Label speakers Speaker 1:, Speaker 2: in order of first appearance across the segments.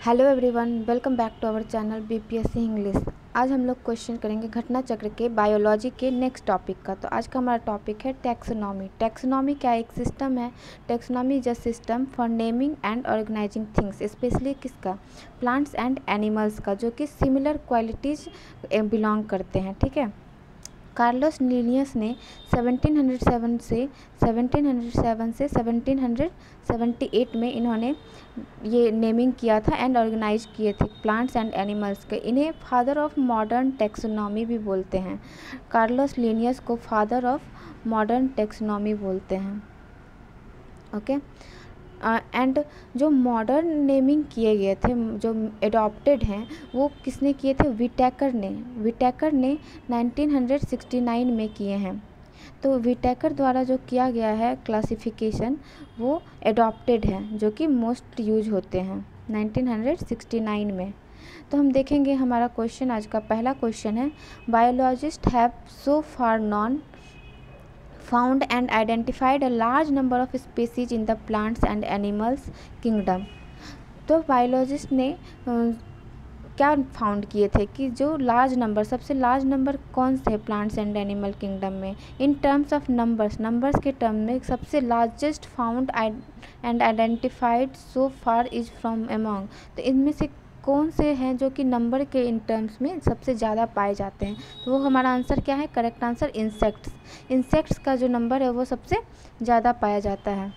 Speaker 1: Hello everyone, welcome back to our channel BPSC English. आज हम लोग क्वेश्चन करेंगे घटना चक्र के बायोलॉजी के नेक्स्ट टॉपिक का। तो आज का हमारा टॉपिक है टैक्सोनॉमी। टैक्सोनॉमी क्या एक सिस्टम है? Taxonomy is a system for naming and organizing things, specially किसका? प्लांट्स एंड एनिमल्स का, जो कि सिमिलर क्वालिटीज़ बिलोंग करते हैं। ठीक है। कार्लोस लिनियस ने 1707 से 1778 में इन्होंने ये नेमिंग किया था एंड ऑर्गेनाइज किए थे प्लांट्स एंड एनिमल्स के। इन्हें फादर ऑफ मॉडर्न टैक्सोनॉमी भी बोलते हैं। कार्लोस लिनियस को फादर ऑफ मॉडर्न टैक्सोनॉमी बोलते हैं। ओके। एंड जो मॉडर्न नेमिंग किए गए थे, जो एडॉप्टेड हैं, वो किसने किए थे? विटेकर ने 1969 में किए हैं। तो विटेकर द्वारा जो किया गया है क्लासिफिकेशन, वो एडॉप्टेड है, जो कि मोस्ट यूज होते हैं 1969 में। तो हम देखेंगे हमारा क्वेश्चन, आज का पहला क्वेश्चन है, biologist have so far known found and identified a large number of species in the plants and animals kingdom। तो बायोलॉजिस्ट ने क्या फाउंड किए थे कि जो लार्ज नंबर, सबसे लार्ज नंबर कौन से है प्लांट्स एंड एनिमल किंगडम में? इन टर्म्स ऑफ नंबर्स के टर्म में सबसे largest found and identified so far is from among. तो इनमें से कौन से हैं जो कि नंबर के इन टर्म्स में सबसे ज़्यादा पाए जाते हैं? तो वो हमारा आंसर क्या है? करेक्ट आंसर इंसेक्ट्स का जो नंबर है वो सबसे ज़्यादा पाया जाता है।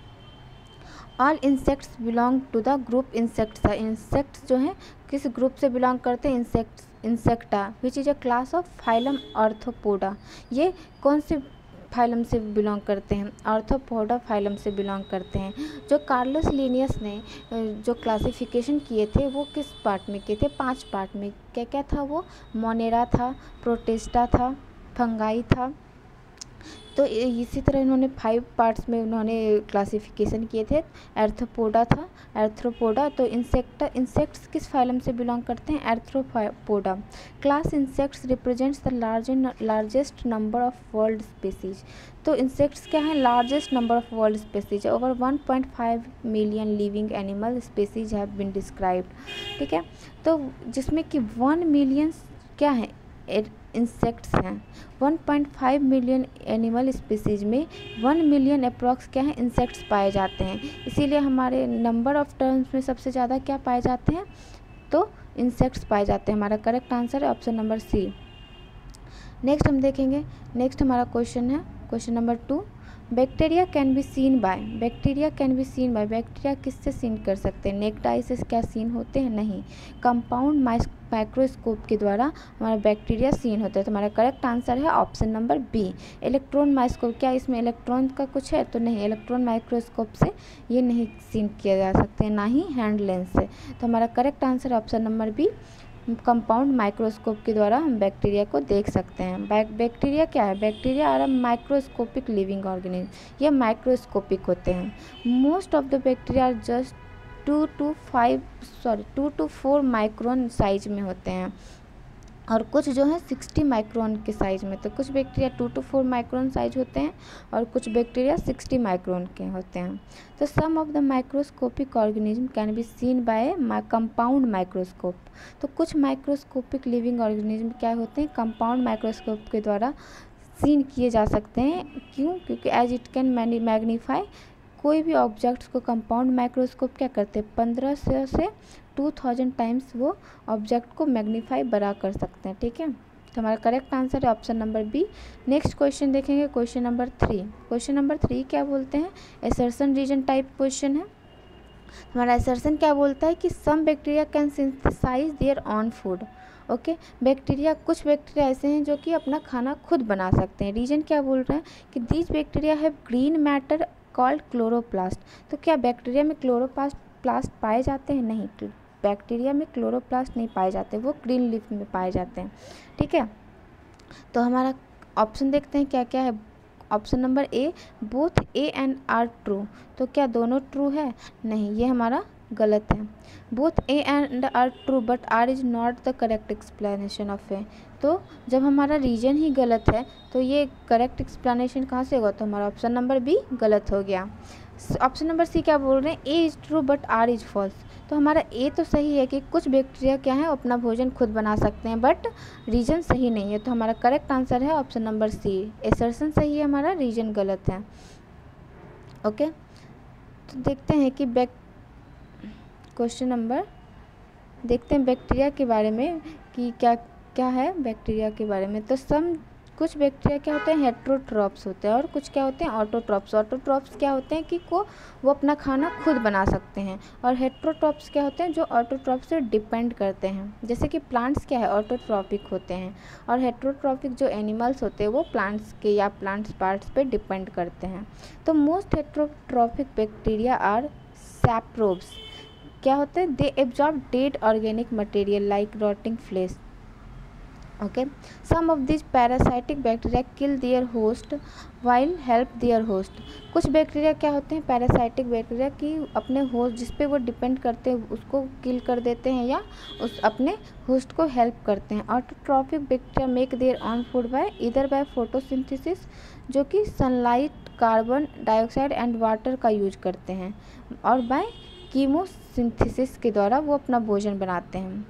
Speaker 1: All insects belong to the group insects. Insects जो हैं किस ग्रुप से बिलोंग करते हैं? Insecta which is a class of phylum Arthropoda. ये कौन से फाइलम से बिलोंग करते हैं? आर्थ्रोपोडा फाइलम से बिलोंग करते हैं। जो कार्लोस लिनियस ने जो क्लासिफिकेशन किए थे वो किस पार्ट में किए थे? 5 पार्ट में। क्या क्या था वो? मोनेरा था, प्रोटिस्टा था, फंगाई था। तो इसी तरह इन्होंने 5 पार्ट्स में उन्होंने क्लासिफिकेशन किए थे। आर्थ्रोपोडा। तो इंसेक्ट्स किस फाइलम से बिलोंग करते हैं? Arthropoda. Class insects represents the largest number of world species. तो इंसेक्ट्स क्या है? Largest number of world species. Over 1.5 million living animal species have been described. ठीक है। तो जिसमें कि 1 मिलियन क्या है? इंसेक्ट्स हैं। 1.5 मिलियन एनिमल स्पीसीज में 1 मिलियन अप्रॉक्स क्या है? इंसेक्ट्स पाए जाते हैं। इसीलिए हमारे नंबर ऑफ टर्म्स में सबसे ज़्यादा क्या पाए जाते हैं? तो इंसेक्ट्स पाए जाते हैं। हमारा करेक्ट आंसर है ऑप्शन नंबर सी। नेक्स्ट हम देखेंगे, नेक्स्ट हमारा क्वेश्चन है question number 2। Bacteria can be seen by. Bacteria किससे सीन कर सकते हैं? नेक्ड आई से क्या सीन होते हैं? नहीं। कंपाउंड माइक्रोस्कोप के द्वारा हमारा बैक्टीरिया सीन होता है। तो हमारा करेक्ट आंसर है option number B, electron microscope. क्या इसमें इलेक्ट्रॉन का कुछ है? तो नहीं, इलेक्ट्रॉन माइक्रोस्कोप से ये नहीं सीन किया जा सकते हैं, ना ही हैंड लेंस से। तो हमारा correct answer option number B, compound microscope के द्वारा हम बैक्टीरिया को देख सकते हैं। बैक्टीरिया क्या है? Bacteria are microscopic living organism. ये माइक्रोस्कोपिक होते हैं। Most of the bacteria are just 2 to 4 micron size में होते हैं, और कुछ जो है 60 माइक्रोन के साइज में। तो कुछ बैक्टीरिया 2 to 4 माइक्रोन साइज होते हैं और कुछ बैक्टीरिया 60 माइक्रोन के होते हैं। तो some of the microscopic organism can be seen by compound microscope. तो कुछ माइक्रोस्कोपिक लिविंग ऑर्गेनिज्म क्या होते हैं? कंपाउंड माइक्रोस्कोप के द्वारा सीन किए जा सकते हैं। क्यों? क्योंकि एज इट कैन मैग्नीफाई। कोई भी ऑब्जेक्ट्स को कंपाउंड माइक्रोस्कोप क्या करते हैं? 1500 से 2000 टाइम्स वो ऑब्जेक्ट को मैग्नीफाई बड़ा कर सकते हैं। ठीक है। तो हमारा करेक्ट आंसर है option number B. Next question देखेंगे, क्वेश्चन नंबर 3। क्वेश्चन नंबर 3 क्या बोलते हैं? असर्शन रीजन टाइप क्वेश्चन है। हमारा असर्शन क्या बोलता है कि some bacteria can synthesize their own food. Okay. कुछ बैक्टीरिया ऐसे हैं जो कि अपना खाना खुद बना सकते हैं। रीजन क्या बोल रहे हैं कि these bacteria have green matter called chloroplast. तो क्या बैक्टीरिया में क्लोरोप्लास्ट पाए जाते हैं? नहीं, बैक्टीरिया में क्लोरोप्लास्ट नहीं पाए जाते, वो ग्रीन लीफ में पाए जाते हैं। ठीक है। तो हमारा ऑप्शन देखते हैं क्या क्या है। Option number A, both A and R true. तो क्या दोनों ट्रू है? नहीं, ये हमारा गलत है। Both A and R true but R is not the correct explanation of A. तो जब हमारा रीजन ही गलत है तो ये करेक्ट एक्सप्लेनेशन कहाँ से होगा? तो हमारा ऑप्शन नंबर बी गलत हो गया। ऑप्शन नंबर सी क्या बोल रहे हैं, A is true but R is false. तो हमारा ए तो सही है कि कुछ बैक्टीरिया क्या है अपना भोजन खुद बना सकते हैं, बट रीजन सही नहीं है। तो हमारा करेक्ट आंसर है ऑप्शन नंबर सी, एसर्शन सही है, हमारा रीजन गलत है। ओके, तो देखते हैं कि क्वेश्चन नंबर देखते हैं बैक्टीरिया के बारे में कि क्या क्या है बैक्टीरिया के बारे में। तो कुछ बैक्टीरिया क्या होते हैं, हेट्रोट्रॉप्स होते हैं, और कुछ क्या होते हैं, ऑटोट्रॉप्स। ऑटोट्रॉप्स क्या होते हैं कि वो अपना खाना खुद बना सकते हैं, और हेट्रोट्रॉप्स क्या होते हैं जो ऑटोट्रॉप से डिपेंड करते हैं। जैसे कि प्लांट्स क्या है, ऑटोट्रॉपिक होते हैं, और हेट्रोट्रॉपिक जो एनिमल्स होते हैं वो प्लांट्स के या प्लांट्स पार्ट्स पे डिपेंड करते हैं। तो most heterotrophic bacteria are saprobes. क्या होते हैं, they absorb dead organic material like rotting flesh. Okay, some of this parasitic bacteria kill their host while help their host. कुछ बैक्टीरिया क्या होते हैं, पैरासाइटिक बैक्टीरिया की अपने होस्ट जिस पे वो डिपेंड करते हैं उसको किल कर देते हैं या उस अपने होस्ट को हेल्प करते हैं। Autotrophic bacteria make their own food by either by photosynthesis, जो कि sunlight, carbon dioxide and water का यूज करते हैं, और बाय कीमोसिंथेसिस के द्वारा वो अपना भोजन बनाते हैं,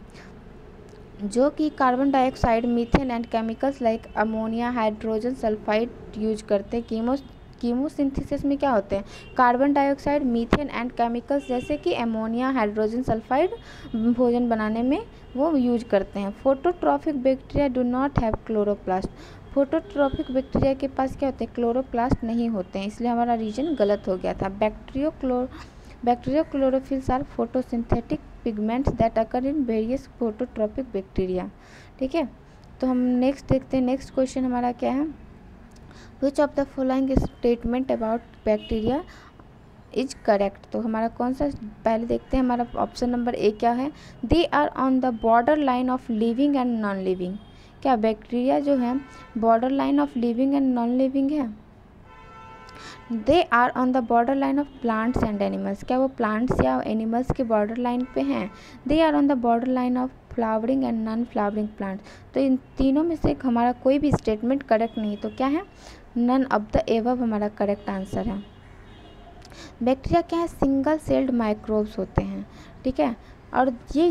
Speaker 1: जो कि carbon dioxide, methane and chemicals like ammonia, hydrogen sulphide use करते हैं। कीमोसिंथेसिस में क्या होते हैं, carbon dioxide, methane and chemicals जैसे कि अमोनिया, हाइड्रोजन सल्फाइड भोजन बनाने में वो यूज करते हैं। Phototrophic bacteria do not have chloroplast. Phototrophic bacteria के पास क्या होते हैं, क्लोरोप्लास्ट नहीं होते हैं, इसलिए हमारा रीजन गलत हो गया था। Bacteriochlorophylls are photosynthetic pigments that occur in various phototrophic bacteria. ठीक है, तो हम नेक्स्ट देखते हैं। नेक्स्ट क्वेश्चन हमारा क्या है, which of the following statement about bacteria is correct. तो हमारा कौन सा, पहले देखते हैं हमारा ऑप्शन नंबर ए क्या है, they are on the border line of living and non living. क्या बैक्टीरिया जो है border line of living and non living है। They are on the border line of plants and animals. क्या वो plants या animals के border line पे हैं। They are on the border line of flowering and non flowering plants. तो इन तीनों में से हमारा कोई भी स्टेटमेंट करेक्ट नहीं, तो क्या है, नन ऑफ द एबव हमारा करेक्ट आंसर है। बैक्टीरिया क्या है, सिंगल सेल्ड माइक्रोब्स होते हैं। ठीक है, और ये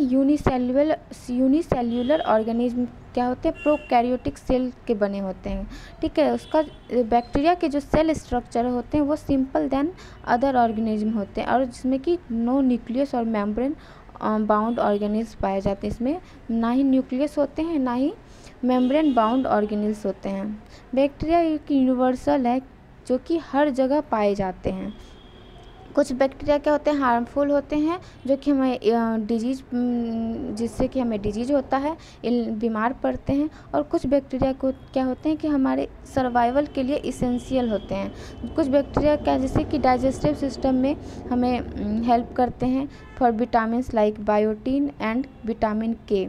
Speaker 1: यूनिसेल्यूलर ऑर्गेनिज्म क्या होते हैं, प्रोकैरियोटिक सेल के बने होते हैं। ठीक है, उसका बैक्टीरिया के जो सेल स्ट्रक्चर होते हैं वो सिंपल देन अदर ऑर्गेनिज्म होते हैं, और जिसमें कि नो न्यूक्लियस और मेम्ब्रेन बाउंड ऑर्गेनिज्म पाए जाते हैं। इसमें ना ही न्यूक्लियस होते हैं ना ही मेम्ब्रेन बाउंड ऑर्गेनिल्स होते हैं। बैक्टीरिया एक यूनिवर्सल है जो कि हर जगह पाए जाते हैं। कुछ बैक्टीरिया क्या होते हैं, हार्मफुल होते हैं, जो कि हमें डिजीज, जिससे कि हमें डिजीज होता है, बीमार पड़ते हैं। और कुछ बैक्टीरिया को क्या होते हैं कि हमारे सर्वाइवल के लिए इसेंशियल होते हैं। कुछ बैक्टीरिया क्या, जैसे कि डाइजेस्टिव सिस्टम में हमें हेल्प करते हैं for vitamins like biotin and vitamin K.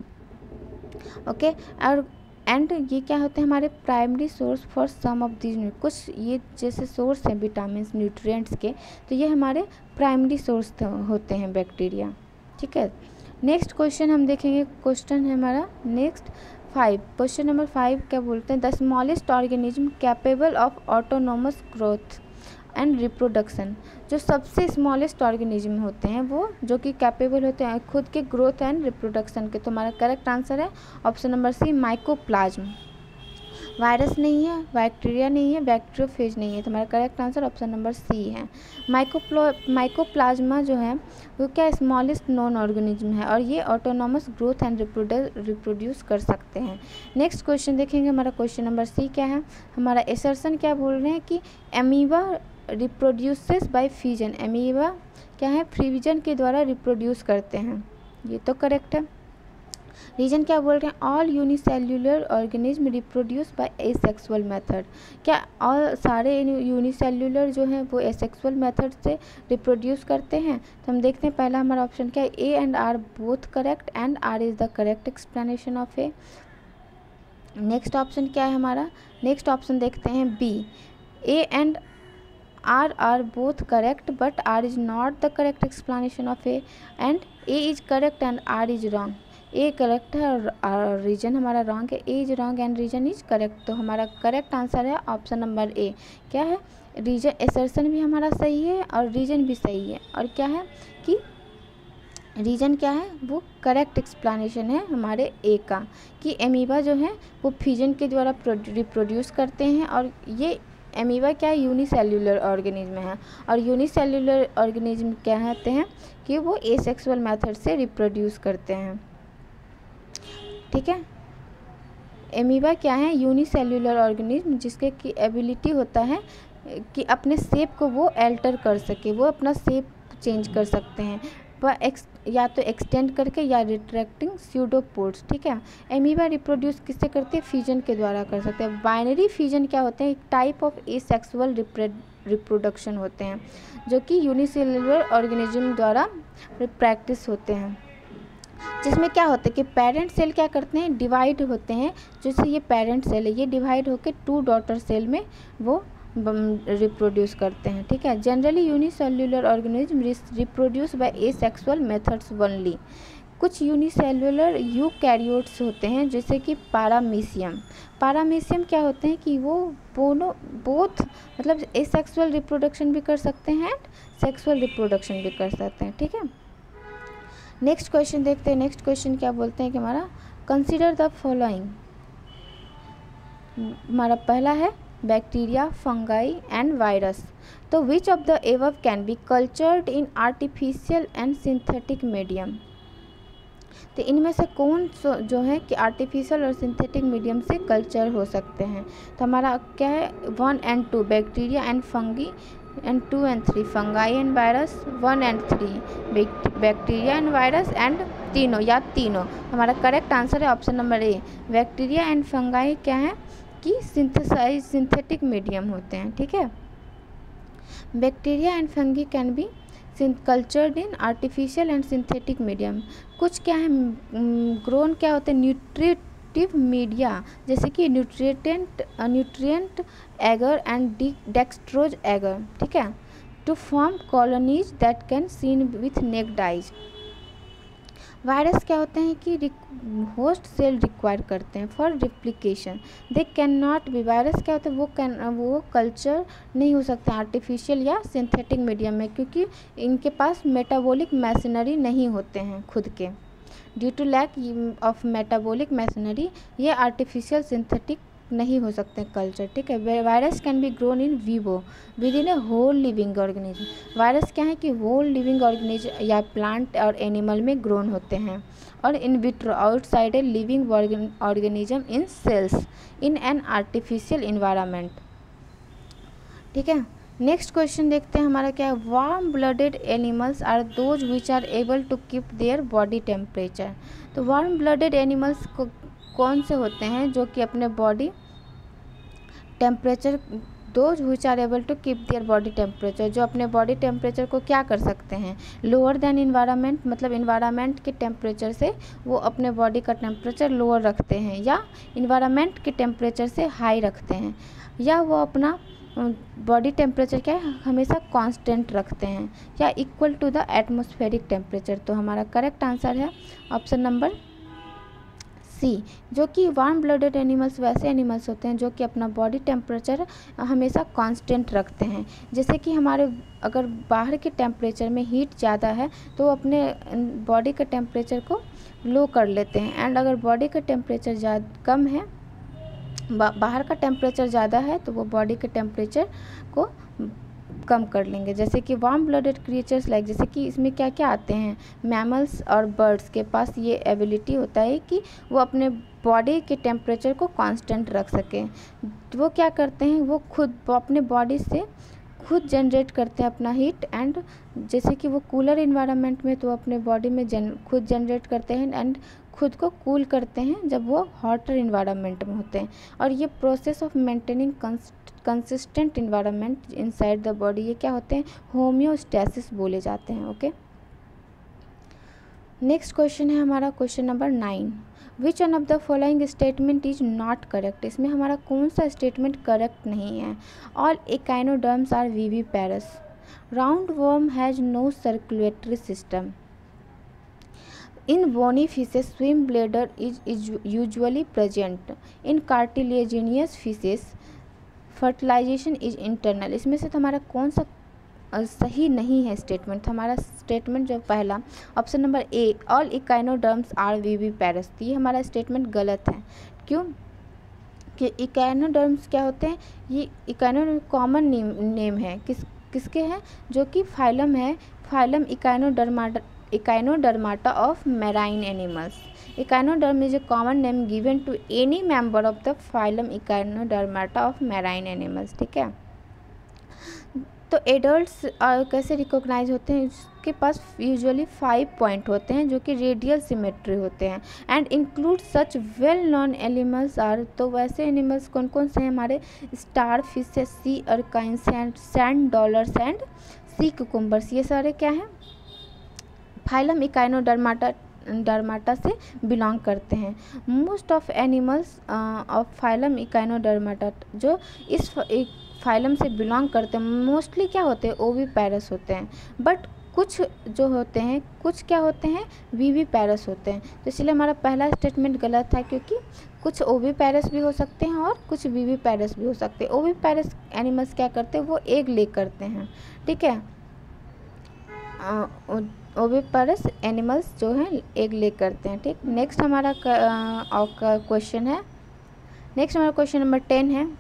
Speaker 1: Okay, और एंड ये क्या होते हैं, हमारे primary source for some of these. कुछ ये जैसे सोर्स हैं विटामिन्स, न्यूट्रिएंट्स के, तो ये हमारे प्राइमरी सोर्स होते हैं बैक्टीरिया। ठीक है, नेक्स्ट क्वेश्चन हम देखेंगे। क्वेश्चन है हमारा नेक्स्ट 5। क्वेश्चन नंबर 5 क्या बोलते हैं, the smallest organism capable of autonomous growth and reproduction. जो सबसे स्मॉलेस्ट ऑर्गेनिज्म होते हैं वो जो कि कैपेबल होते हैं खुद के ग्रोथ एंड रिप्रोडक्शन के। तो हमारा करेक्ट आंसर है option number C, mycoplasm. Virus नहीं है, बैक्टीरिया नहीं है, बैक्टीरियोफेज नहीं है, तो हमारा correct answer option number C है। माइकोप्लाज्मा जो है वो क्या स्मॉलेस्ट नॉन ऑर्गेनिज्म है, और ये ऑटोनॉमस ग्रोथ एंड रिप्रोड्यूस कर सकते हैं। नेक्स्ट क्वेश्चन देखेंगे, हमारा क्वेश्चन नंबर सी क्या है, हमारा एसर्शन क्या बोल रहे हैं कि amoeba reproduces by fusion. Amoeba क्या है, फ्यूजन के द्वारा रिप्रोड्यूस करते हैं, ये तो करेक्ट है। रीजन क्या बोल रहे हैं, all unicellular organism reproduce by asexual method. क्या ऑल सारे यूनिसेल्यूलर जो हैं वो एसेक्सुअल मेथड से रिप्रोड्यूस करते हैं। तो हम देखते हैं पहला हमारा ऑप्शन क्या है, A and R both correct, and R is the correct explanation of A. Next option क्या है हमारा, नेक्स्ट ऑप्शन देखते हैं B, A and R are both correct but R is not the correct explanation of A, and A is correct and R is wrong। A correct है और reason हमारा wrong है। A is wrong and reason is correct. तो हमारा correct answer है option number A, क्या है, reason assertion भी हमारा सही है और रीजन भी सही है। और क्या है कि रीजन क्या है, वो करेक्ट एक्सप्लेनेशन है हमारे ए का, कि एमीबा जो है वो फिजन के द्वारा रिप्रोड्यूस करते हैं। और ये एमीबा क्या है, यूनिसेल्युलर ऑर्गेनिज्म है। और यूनिसेल्युलर ऑर्गेनिज्म क्या कहते हैं कि वो एसेक्सुअल मेथड से रिप्रोड्यूस करते हैं। ठीक है, एमीबा क्या है, यूनिसेल्युलर ऑर्गेनिज्म जिसके की एबिलिटी होता है कि अपने शेप को वो अल्टर कर सके, वो अपना शेप चेंज कर सकते हैं, वह या तो एक्सटेंड करके या रिट्रैक्टिंग स्यूडोपोड्स। ठीक है, एमीबा रिप्रोड्यूस किससे करते हैं, फ्यूजन के द्वारा कर सकते हैं। बाइनरी फ्यूजन क्या होते हैं, एक टाइप ऑफ एसेक्सुअल रिप्रोडक्शन होते हैं जो कि यूनिसेल्युलर ऑर्गेनिज्म द्वारा प्रैक्टिस होते हैं, जिसमें क्या होता है कि पेरेंट सेल क्या करते हैं, डिवाइड होते हैं। जैसे ये पेरेंट सेल है, ये डिवाइड होकर 2 डॉटर सेल में वो रिप्रोड्यूस करते हैं। ठीक है, generally unicellular organism reproduce by asexual methods only. कुछ यूनिसेल्युलर यूकैरियोट्स होते हैं जैसे कि पारामीशियम क्या होते हैं कि वो बोथ मतलब एसेक्सुअल रिप्रोडक्शन भी कर सकते हैं एंड सेक्सुअल रिप्रोडक्शन भी कर सकते हैं। ठीक है, नेक्स्ट क्वेश्चन देखते हैं। नेक्स्ट क्वेश्चन क्या बोलते हैं कि हमारा कंसीडर द फॉलोइंग। हमारा पहला है बैक्टीरिया, फंगाई एंड वायरस। तो which of the above can be cultured in artificial and synthetic medium. तो इनमें से कौन जो है कि आर्टिफिशियल और सिंथेटिक मीडियम से कल्चर हो सकते हैं। तो हमारा क्या है 1 and 2 bacteria and fungi and 2 and 3 fungi and virus, 1 and 3 bacteria and virus and तीनों। हमारा करेक्ट आंसर है option number A, bacteria and fungi क्या है कि सिंथेटिक मीडियम होते हैं। ठीक है, bacteria and fungi can be cultured in artificial and synthetic medium. कुछ क्या है ग्रोन क्या होते हैं न्यूट्रिटिव मीडिया, जैसे कि nutrient agar and dextrose agar. ठीक है, to form colonies that can seen with naked eyes. Virus क्या होते हैं कि होस्ट सेल रिक्वायर करते हैं for replication, they can not be. Virus क्या होते हैं वो कल्चर नहीं हो सकते आर्टिफिशियल या सिंथेटिक मीडियम में, क्योंकि इनके पास मेटाबॉलिक मैशिनरी नहीं होते हैं खुद के। Due to lack of metabolic machinery ये आर्टिफिशियल सिंथेटिक नहीं हो सकते कल्चर। ठीक है, virus can be grown in vivo within a whole living organism. Virus क्या है कि होल लिविंग ऑर्गेनिज्म या प्लांट और एनिमल में ग्रोन होते हैं। और in vitro outside a living organism in cells in an artificial environment. ठीक है, नेक्स्ट क्वेश्चन देखते हैं हमारा क्या है warm blooded animals are those which are able to keep their body temperature. तो वार्म ब्लडेड एनिमल्स को कौन से होते हैं जो कि अपने body temperature, those which are able to keep their body temperature, जो अपने बॉडी टेम्परेचर को क्या कर सकते हैं लोअर देन इन्वायरमेंट, मतलब इन्वायरमेंट के टेम्परेचर से वो अपने बॉडी का टेम्परेचर लोअर रखते हैं, या इन्वायरमेंट के टेम्परेचर से हाई रखते हैं, या वो अपना बॉडी टेम्परेचर क्या है हमेशा कांस्टेंट रखते हैं, या equal to the atmospheric temperature. तो हमारा करेक्ट आंसर है ऑप्शन नंबर सी, जो कि वार्म ब्लडेड एनिमल्स वैसे एनिमल्स होते हैं जो कि अपना बॉडी टेम्परेचर हमेशा कांस्टेंट रखते हैं। जैसे कि हमारे अगर बाहर के टेम्परेचर में हीट ज़्यादा है तो वो अपने बॉडी के टेम्परेचर को लो कर लेते हैं, एंड अगर बॉडी का टेम्परेचर कम है, बाहर का टेम्परेचर ज़्यादा है तो वो बॉडी के टेम्परेचर को कम कर लेंगे। जैसे कि वार्म ब्लडेड क्रिएचर्स लाइक, जैसे कि इसमें क्या क्या आते हैं मैमल्स और बर्ड्स के पास ये एबिलिटी होता है कि वो अपने बॉडी के टेम्परेचर को कांस्टेंट रख सकें। वो क्या करते हैं वो अपने बॉडी से खुद जनरेट करते हैं अपना हीट, एंड जैसे कि वो कूलर इन्वायरमेंट में तो अपने बॉडी में खुद जनरेट करते हैं एंड खुद को कूल करते हैं जब वो हॉटर इन्वायरमेंट में होते हैं। और ये process of maintaining consistent environment inside the body, ये क्या होते हैं होम्योस्टैसिस बोले जाते हैं। ओके, नेक्स्ट क्वेश्चन है हमारा question number 9, which one of the following statement is not correct. इसमें हमारा कौन सा स्टेटमेंट करेक्ट नहीं है। All echinoderms are viviparous, round worm has no circulatory system, in bony fishes swim bladder is usually present, in cartilaginous fishes fertilisation is internal. इसमें से तो हमारा कौन सा सही नहीं है स्टेटमेंट? हमारा स्टेटमेंट जो पहला option number A, all echinoderms are viviparous, ये हमारा स्टेटमेंट गलत है। क्यों? कि इकाइनोडर्म्स क्या होते हैं? ये इकाइनो कॉमन नेम है किसके हैं? जो कि फाइलम है, phylum Echinodermata of marine animals. Echinoderm is a common name given to any member of the phylum Echinodermata of marine animals. ठीक है, तो एडल्ट्स कैसे रिकॉग्नाइज होते हैं? इसके पास यूजुअली 5 पॉइंट होते हैं जो कि रेडियल सिमेट्री होते हैं and include such well known animals are, तो वैसे एनिमल्स कौन कौन से हैं हमारे? स्टार फिश है, sea urchin, sand dollars and sea cucumbers, ये सारे क्या हैं? फाइलम इकाइनोडर्माटा से बिलोंग करते हैं। Most of animals of phylum Echinodermata जो इस फाइलम से बिलोंग करते हैं मोस्टली क्या होते हैं? ओविपेरस होते हैं, बट कुछ जो होते हैं, कुछ क्या होते हैं? विविपेरस होते हैं। तो इसलिए हमारा पहला स्टेटमेंट गलत था, क्योंकि कुछ ओविपेरस भी हो सकते हैं और कुछ विविपेरस भी हो सकते हैं। ओविपेरस एनिमल्स क्या करते हैं? वो एग ले करते हैं। ठीक है, ओविपेरस एनिमल्स जो हैं एग ले करते हैं। ठीक, नेक्स्ट हमारा क्वेश्चन है, नेक्स्ट हमारा क्वेश्चन नंबर 10 है,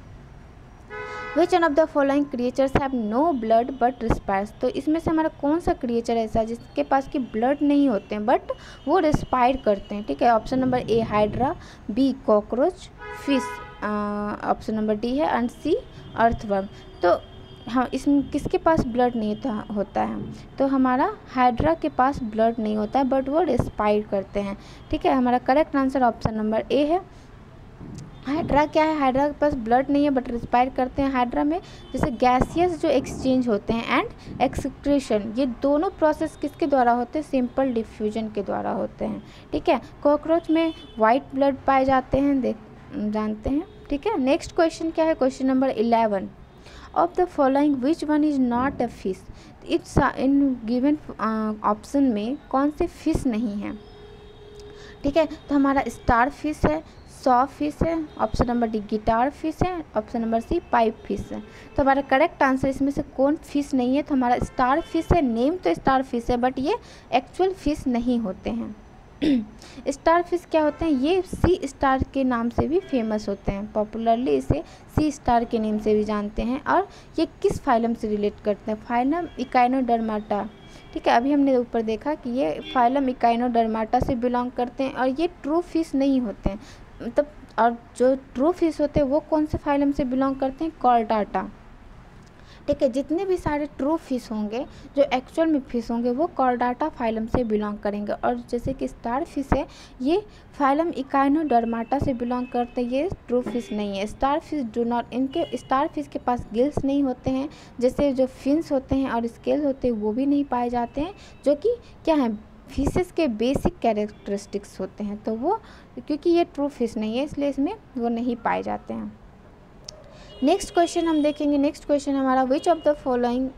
Speaker 1: which one of the following creatures have no blood but respires. तो इसमें से हमारा कौन सा क्रिएचर ऐसा है जिसके पास की ब्लड नहीं होते हैं बट वो रिस्पायर करते हैं? ठीक है, option number A hydra, B cockroach, fish, option number D है, एंड सी अर्थवर्म। तो हाँ, इसमें किसके पास ब्लड नहीं होता है? तो हमारा हाइड्रा के पास ब्लड नहीं होता है बट वो रिस्पायर करते हैं। ठीक है, हमारा correct answer option number A है। हाइड्रा क्या है? हाइड्रा के पास ब्लड नहीं है बट रिस्पायर करते हैं। हाइड्रा में जैसे गैसियस जो एक्सचेंज होते हैं एंड एक्सक्रीशन, ये दोनों प्रोसेस किसके द्वारा होते हैं? सिंपल डिफ्यूजन के द्वारा होते हैं। ठीक है, कॉकरोच में वाइट ब्लड पाए जाते हैं, जानते हैं। ठीक है, नेक्स्ट क्वेश्चन क्या है? Question number 11, of the following which one is not a fish. It's in given option में कौन से फिश नहीं है? ठीक है, तो हमारा स्टार फिश है, सॉ फिश है, option number D guitar fish है, option number C pipe fish है। तो हमारा करेक्ट आंसर इसमें से कौन फिश नहीं है? तो हमारा स्टार फिश है। नेम तो स्टार फिश है बट ये एक्चुअल फिश नहीं होते हैं। स्टार फिश क्या होते हैं? ये सी स्टार के नाम से भी फेमस होते हैं, पॉपुलरली इसे सी स्टार के नेम से भी जानते हैं। और ये किस फाइलम से रिलेट करते हैं? Phylum Echinodermata. ठीक है, अभी हमने ऊपर देखा कि ये फाइलम इकाइनोडर्माटा से बिलोंग करते हैं और ये ट्रू फिश नहीं होते हैं, मतलब और जो ट्रू फिश होते हैं वो कौन से फाइलम से बिलोंग करते हैं? कॉर्डाटा। ठीक है, जितने भी सारे ट्रू फिश होंगे जो एक्चुअल में फिश होंगे वो कॉर्डाटा फाइलम से बिलोंग करेंगे। और जैसे कि स्टार फिश है ये फाइलम इकाइनोडर्माटा से बिलोंग करते हैं, ये ट्रू फिश नहीं है। स्टार फिश डू नॉट, इनके स्टार फिश के पास गिल्स नहीं होते हैं, जैसे जो फिन्स होते हैं और स्केल होते हैं वो भी नहीं पाए जाते हैं, जो कि क्या है? फिशेस के बेसिक कैरेक्टरिस्टिक्स होते हैं। तो वो क्योंकि ये ट्रू फिश नहीं है इसलिए इसमें वो नहीं पाए जाते हैं। नेक्स्ट क्वेश्चन हम देखेंगे, नेक्स्ट क्वेश्चन हमारा which of the following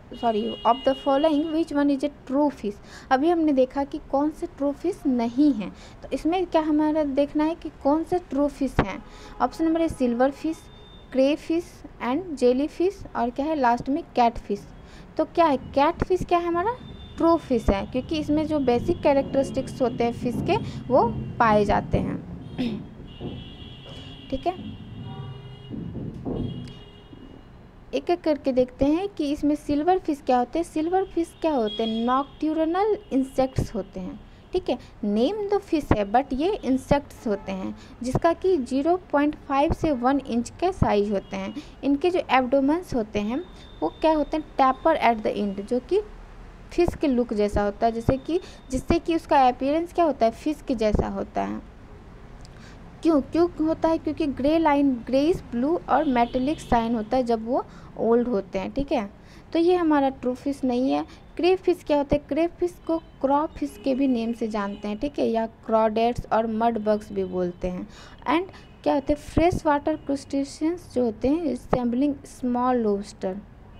Speaker 1: which one is a true fish. अभी हमने देखा कि कौन से ट्रू फिश नहीं हैं, तो इसमें क्या हमारा देखना है कि कौन से ट्रू फिश हैं। Option number A silver fish, cray fish and jelly fish, और क्या है लास्ट में कैट फिश। तो क्या है? कैट फिश क्या है? हमारा ट्रू फिश है, क्योंकि इसमें जो बेसिक कैरेक्टरिस्टिक्स होते हैं फिश के वो पाए जाते हैं। ठीक है, एक एक करके देखते हैं कि इसमें सिल्वर फिश क्या होते हैं। सिल्वर फिश क्या होते हैं? नॉक्ट्यूरनल इंसेक्ट्स होते हैं। ठीक है, नेम द फिश है बट ये इंसेक्ट्स होते हैं जिसका कि 0.5 से 1 इंच के साइज होते हैं। इनके जो एब्डोमेंस होते हैं वो क्या होते हैं? टैपर एट द एंड, जो कि फिश के लुक जैसा होता है, जिससे कि उसका अपीयरेंस क्या होता है? फिश के जैसा होता है। क्यों होता है? क्योंकि ग्रे लाइन, ग्रेइश ब्लू और मेटेलिक साइन होता है जब वो ओल्ड होते हैं। ठीक है, तो ये हमारा ट्रू फिश नहीं है। क्रेव फिश क्या होता है? क्रेव फिश को क्रॉ फिश के भी नेम से जानते हैं। ठीक है, या क्रॉडेट्स और मड बग्स भी बोलते हैं। एंड क्या होते हैं? फ्रेश वाटर क्रूस्टेशियंस जो होते हैं रिसेंबलिंग स्मॉल लॉबस्टर।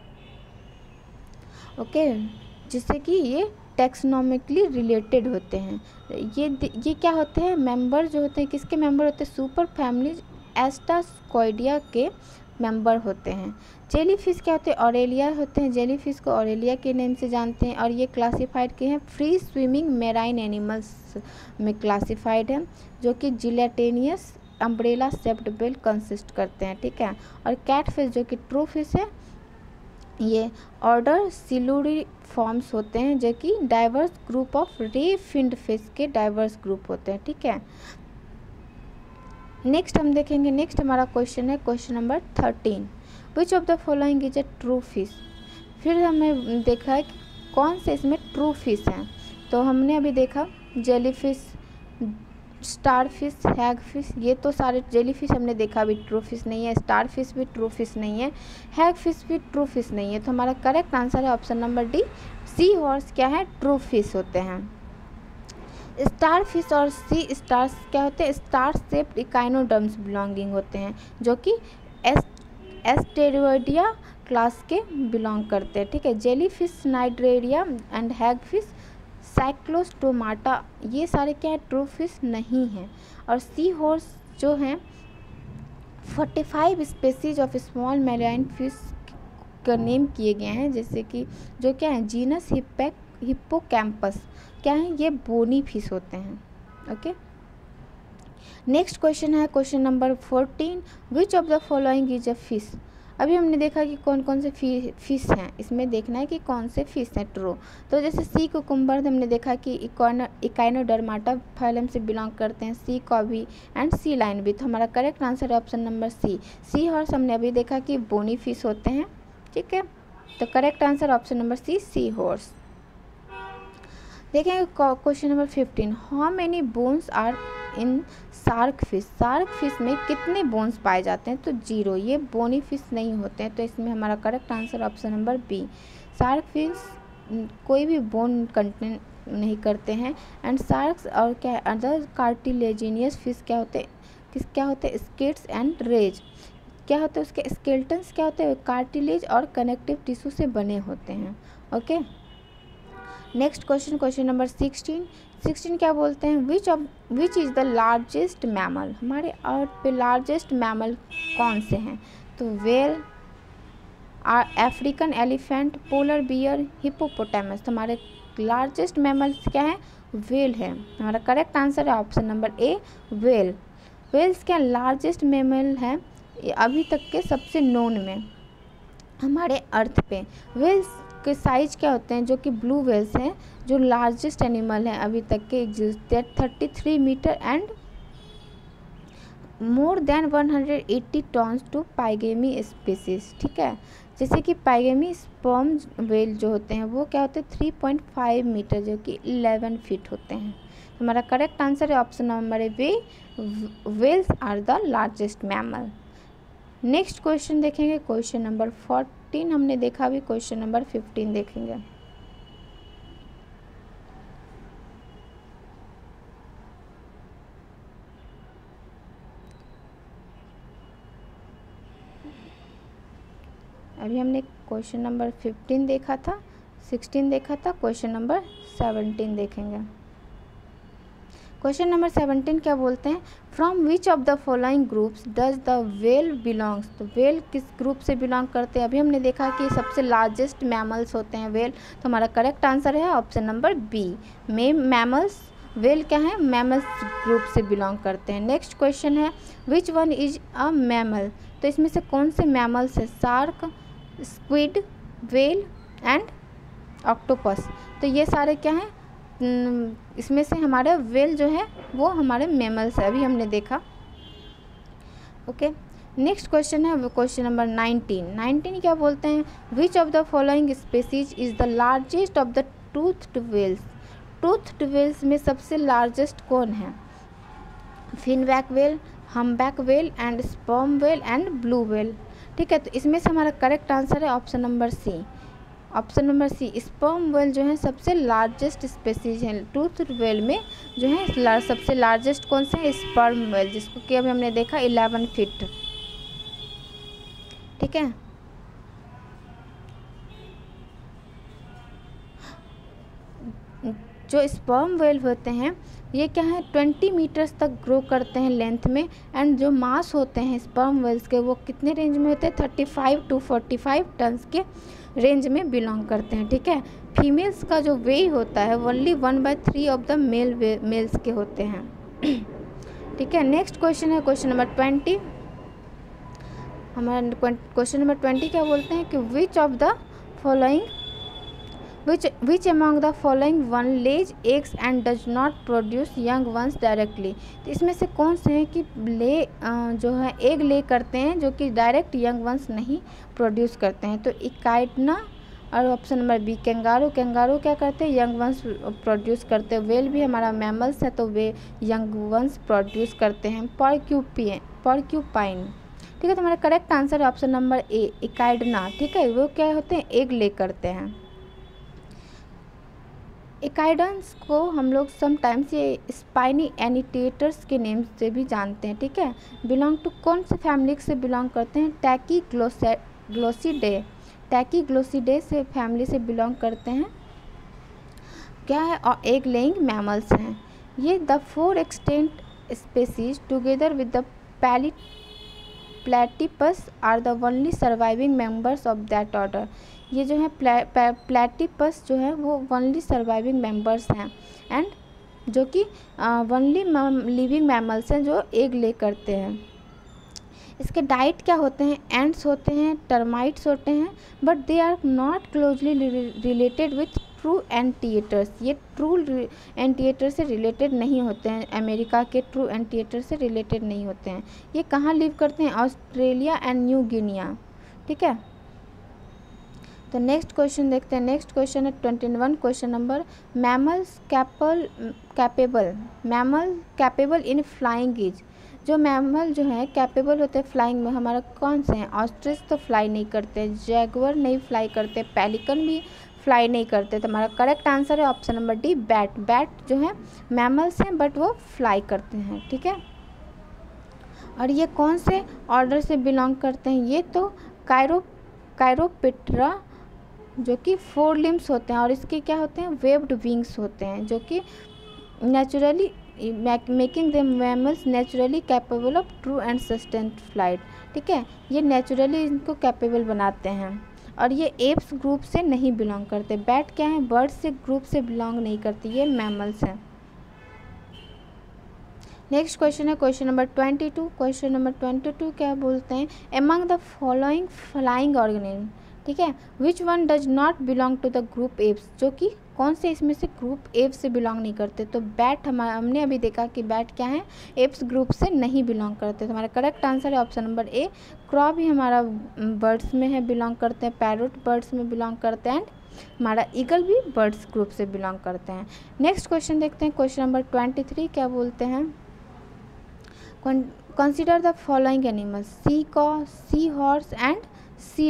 Speaker 1: ओके, जिससे कि ये टैक्सोनॉमिकली रिलेटेड होते हैं। ये क्या होते हैं? मेंबर जो होते हैं, किसके मेंबर होते हैं? सुपर फैमिली एस्टास्कोइडिया के मेंबर होते हैं। जेलीफिश क्या होते हैं, ऑरेलिया होते हैं। जेलीफिश को ऑरेलिया के नेम से जानते हैं और ये क्लासिफाइड के हैं फ्री स्विमिंग मेराइन एनिमल्स में क्लासिफाइड है, जो कि gelatinous umbrella shaped bell consist करते हैं, ठीक है। और कैटफिश जो कि ट्रू फिश है, ये ऑर्डर सिलूरी फॉर्म्स होते हैं, जो कि diverse group of ray finned fish के डाइवर्स ग्रुप होते हैं, ठीक है। नेक्स्ट हम देखेंगे, नेक्स्ट हमारा क्वेश्चन है question number 13, which of the following is a true fish. फिर हमें देखा है कि कौन से इसमें ट्रू फिश हैं। तो हमने अभी देखा jellyfish, star fish, hag fish, ये तो सारे जेलीफिश हमने देखा अभी ट्रू फिश नहीं है, स्टार फिश भी ट्रू फिश नहीं है, हैग फिश भी ट्रू फिश नहीं है। तो हमारा करेक्ट आंसर है option number D, sea horse क्या है, ट्रू फिश होते हैं। स्टार फिश और सी स्टार्स क्या होते हैं, स्टार शेप्ड इकाइनोडर्म्स बिलोंगिंग होते हैं, जो कि एस्टेरॉयडिया क्लास के बिलोंग करते हैं, ठीक है। Jelly fish Cnidaria and hag fish Cyclostomata, ये सारे क्या है, ट्रू फिश नहीं हैं। और सी हॉर्स जो हैं 45 species of small marine fish का नेम किए गए हैं, जैसे कि जो क्या है जीनस हिप्पोकैम्पस क्या है, ये बोनी फिश होते हैं, ओके। नेक्स्ट क्वेश्चन है question number 14, which of the following is a fish. अभी हमने देखा कि कौन कौन से फिश हैं, इसमें देखना है कि कौन से फिश हैं ट्रू। तो जैसे सी कुकुम्बर हमने देखा कि इकाइनोडर्माटा फाइलम से बिलोंग करते हैं, सी कॉबी एंड सी लाइन भी। तो हमारा करेक्ट आंसर है option number C, sea horse हमने अभी देखा कि बोनी फिश होते हैं, ठीक है। तो correct answer option number C, sea horse. देखेंगे question number 15, how many bones are in shark fish. Shark fish में कितने बोन्स पाए जाते हैं, तो 0, ये बोनी फिश नहीं होते हैं। तो इसमें हमारा correct answer option number B, shark fish कोई भी बोन कंटेन नहीं करते हैं। एंड शार्क्स और क्या अदर कार्टिलेजिनियस फिश क्या होते हैं, स्केट्स एंड रेज क्या होते हैं, उसके स्केल्टन्स क्या होते हैं, कार्टिलेज और कनेक्टिव टिश्यू से बने होते हैं, okay. Next question, question number 16 क्या बोलते हैं, which is the largest mammal. हमारे अर्थ पे लार्जेस्ट मैमल कौन से हैं, तो whale, African elephant, polar bear, hippopotamus. तो हमारे लार्जेस्ट मैमल्स क्या है, वेल है। हमारा करेक्ट आंसर है option number A, whale. Whales क्या लार्जेस्ट मैमल है अभी तक के सबसे नोन में हमारे अर्थ पे। वेल्स के साइज क्या होते हैं, जो कि ब्लू वेल्स हैं, जो लार्जेस्ट एनिमल हैं अभी तक के exist, 33 metre and more than 180 tons to pygmy species, ठीक है। जैसे कि पाइगेमी स्पर्म वेल जो होते हैं वो क्या होते हैं 3.5 मीटर, जो कि 11 फीट होते हैं। हमारा करेक्ट आंसर है option number A, whales are the largest mammal. Next question देखेंगे क्वेश्चन नंबर 14 हमने देखा, अभी क्वेश्चन नंबर 15 देखेंगे। अभी हमने क्वेश्चन नंबर 15 देखा था, 16 देखा था, क्वेश्चन नंबर 17 देखेंगे। क्वेश्चन नंबर 17 क्या बोलते हैं, from which of the following groups does the whale belongs. तो वेल किस ग्रुप से बिलोंग करते हैं, अभी हमने देखा कि सबसे लार्जेस्ट मैमल्स होते हैं वेल। तो हमारा करेक्ट आंसर है option number B, mammals, whale क्या है, मैमल्स ग्रुप से बिलोंग करते हैं। नेक्स्ट क्वेश्चन है, which one is a mammal. तो इसमें से कौन से मैमल्स है, shark, squid, whale and octopus. तो ये सारे क्या हैं, इसमें से हमारे वेल जो है वो हमारे मैमल्स है, अभी हमने देखा, ओके। नेक्स्ट क्वेश्चन है क्वेश्चन नंबर 19 क्या बोलते हैं, which of the following species is the largest of the toothed whales. Toothed whales में सबसे लार्जेस्ट कौन है, finback whale, humpback whale and sperm whale and blue whale, ठीक है। तो इसमें से हमारा करेक्ट आंसर है option number C, option number C, sperm whale जो है सबसे लार्जेस्ट स्पेसीज है। टूथ वेल में जो है सबसे लार्जेस्ट कौन सा है, स्पर्म वेल, जिसको कि अभी हमने देखा 11 फीट, ठीक है। जो स्पर्म वेल होते हैं ये क्या है 20 मीटर्स तक ग्रो करते हैं लेंथ में, एंड जो मास होते हैं स्पर्म वेल्स के वो कितने रेंज में होते हैं 35 to 45 टन्स के रेंज में बिलोंग करते हैं। ठीक है, फीमेल्स का जो वेट होता है ओनली 1/3 ऑफ द मेल्स के होते हैं। ठीक है, नेक्स्ट क्वेश्चन है क्वेश्चन नंबर 20। हमारा क्वेश्चन नंबर 20 क्या बोलते हैं कि विच among the following one lays eggs and does not produce young ones directly। तो इसमें से कौन से हैं कि जो है एग ले करते हैं जो कि डायरेक्ट यंग वंस नहीं प्रोड्यूस करते हैं। तो इकाइडना और ऑप्शन नंबर बी कैंगारू क्या करते हैं यंग वंस प्रोड्यूस करते हैं। वेल भी हमारा मैमल्स है तो वे यंग वंस प्रोड्यूस करते हैं। पॉर्क्यूपाइन। ठीक है, तो हमारा करेक्ट आंसर है ऑप्शन नंबर ए इकाइडना। ठीक है, वो क्या होते हैं एग ले करते हैं। इकाइडन्स को हम लोग समटाइम्स ये स्पाइनी एनिटेटर्स के नेम से भी जानते हैं। ठीक है, बिलोंग टू कौन से फैमिली से बिलोंग करते हैं टैकीग्लोसिडे से फैमिली से बिलोंग करते हैं। क्या है और एग लेइंग मैमल्स हैं। ये the 4 extant species together with the platypus are the only surviving members of that order. ये जो है प्लेटिपस जो है वो ओनली सर्वाइविंग मेंबर्स हैं एंड जो कि ओनली लिविंग मैमल्स हैं जो एग ले करते हैं। इसके डाइट क्या होते हैं एंट्स होते हैं, टर्माइट्स होते हैं, but they are not closely related with true anteaters. ये ट्रू एंटीएटर से रिलेटेड नहीं होते हैं, अमेरिका के ट्रू एंटीएटर से रिलेटेड नहीं होते हैं। ये कहाँ लिव करते हैं ऑस्ट्रेलिया एंड न्यू गिनिया। ठीक है, तो नेक्स्ट क्वेश्चन देखते हैं। नेक्स्ट क्वेश्चन है 21 question number mammals capable in flying is. जो मैमल जो है कैपेबल होते हैं फ्लाइंग में हमारा कौन से हैं। ऑस्ट्रिच तो फ्लाई नहीं करते, जैगुआर नहीं फ्लाई करते, पेलिकन भी फ्लाई नहीं करते। तो हमारा करेक्ट आंसर है ऑप्शन नंबर डी बैट जो है मैमल्स हैं बट वो फ्लाई करते हैं। ठीक है, और ये कौन से ऑर्डर से बिलोंग करते हैं। ये तो कायरोपेट्रा जो कि 4 लिम्स होते हैं और इसके क्या होते हैं वेव्ड विंग्स होते हैं जो कि naturally making them mammals naturally capable of true and sustained flight. ठीक है, ये नेचुरली इनको कैपेबल बनाते हैं और ये एप्स ग्रुप से नहीं बिलोंग करते। बैट क्या है बर्ड्स से ग्रुप से बिलोंग नहीं करती, ये मैमल्स हैं। नेक्स्ट क्वेश्चन है क्वेश्चन नंबर 22। क्वेश्चन नंबर 22 क्या बोलते हैं among the following flying organism. ठीक है, which one does not belong to the group apes. जो कि कौन से इसमें से ग्रुप एप्स से बिलोंग नहीं करते। तो बैट हमने अभी देखा कि बैट क्या है एप्स ग्रुप से नहीं बिलोंग करते। तो हमारा करेक्ट आंसर है ऑप्शन नंबर ए क्रॉ भी हमारा बर्ड्स में है बिलोंग करते हैं, पैरोट बर्ड्स में बिलोंग करते हैं एंड हमारा ईगल भी बर्ड्स ग्रुप से बिलोंग करते हैं। नेक्स्ट क्वेश्चन देखते हैं क्वेश्चन नंबर 23 क्या बोलते हैं consider the following animals sea cow, sea horse and sea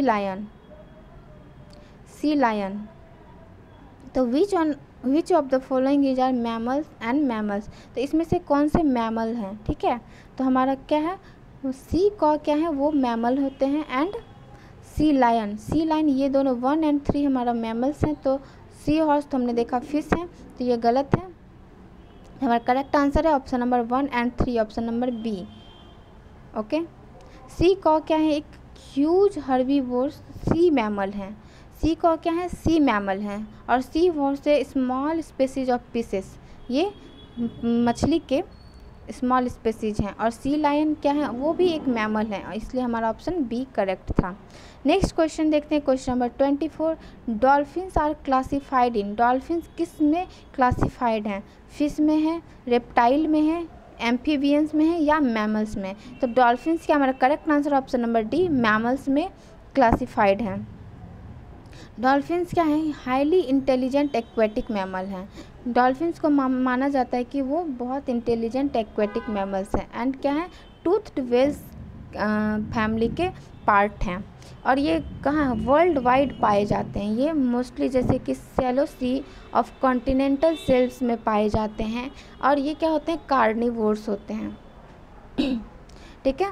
Speaker 1: lion. तो which of the following is are mammals and mammals. तो इसमें से कौन से मैमल हैं। ठीक है, तो हमारा क्या है सी कॉ क्या है वो मैमल होते हैं एंड सी लायन ये दोनों 1 और 3 हमारा मैमल्स हैं। तो सी हॉर्स तो हमने देखा फिश है तो ये गलत है। हमारा करेक्ट आंसर है ऑप्शन नंबर 1 और 3 option number B. Okay, sea cow क्या है एक ह्यूज हर्बीवोर सी मैमल है। सी कॉ क्या है सी मैमल है और सी हॉर्स से स्मॉल स्पेसीज ऑफ फिशेस, ये मछली के स्मॉल स्पेसीज हैं। और सी लायन क्या है वो भी एक मैमल है, इसलिए हमारा ऑप्शन बी करेक्ट था। नेक्स्ट क्वेश्चन देखते हैं question number 24 dolphins are classified in. Dolphins किस में क्लासिफाइड हैं, फिश में है, रेप्टाइल में है, एम्फीबियंस में है या मैमल्स में। तो डॉल्फिन्स क्या हमारा correct answer option number D mammals में क्लासिफाइड हैं। डॉल्फिन्स क्या है हाईली इंटेलिजेंट एक्वेटिक मैमल हैं। डॉल्फिन्स को माना जाता है कि वो बहुत इंटेलिजेंट एक्वेटिक मैमल्स हैं एंड क्या है टूथड व्हेल्स फैमिली के पार्ट हैं और ये कहाँ वर्ल्ड वाइड पाए जाते हैं। ये मोस्टली जैसे कि shallow sea of continental shelfs में पाए जाते हैं और ये क्या होते हैं कार्निवोर्स होते हैं। ठीक है,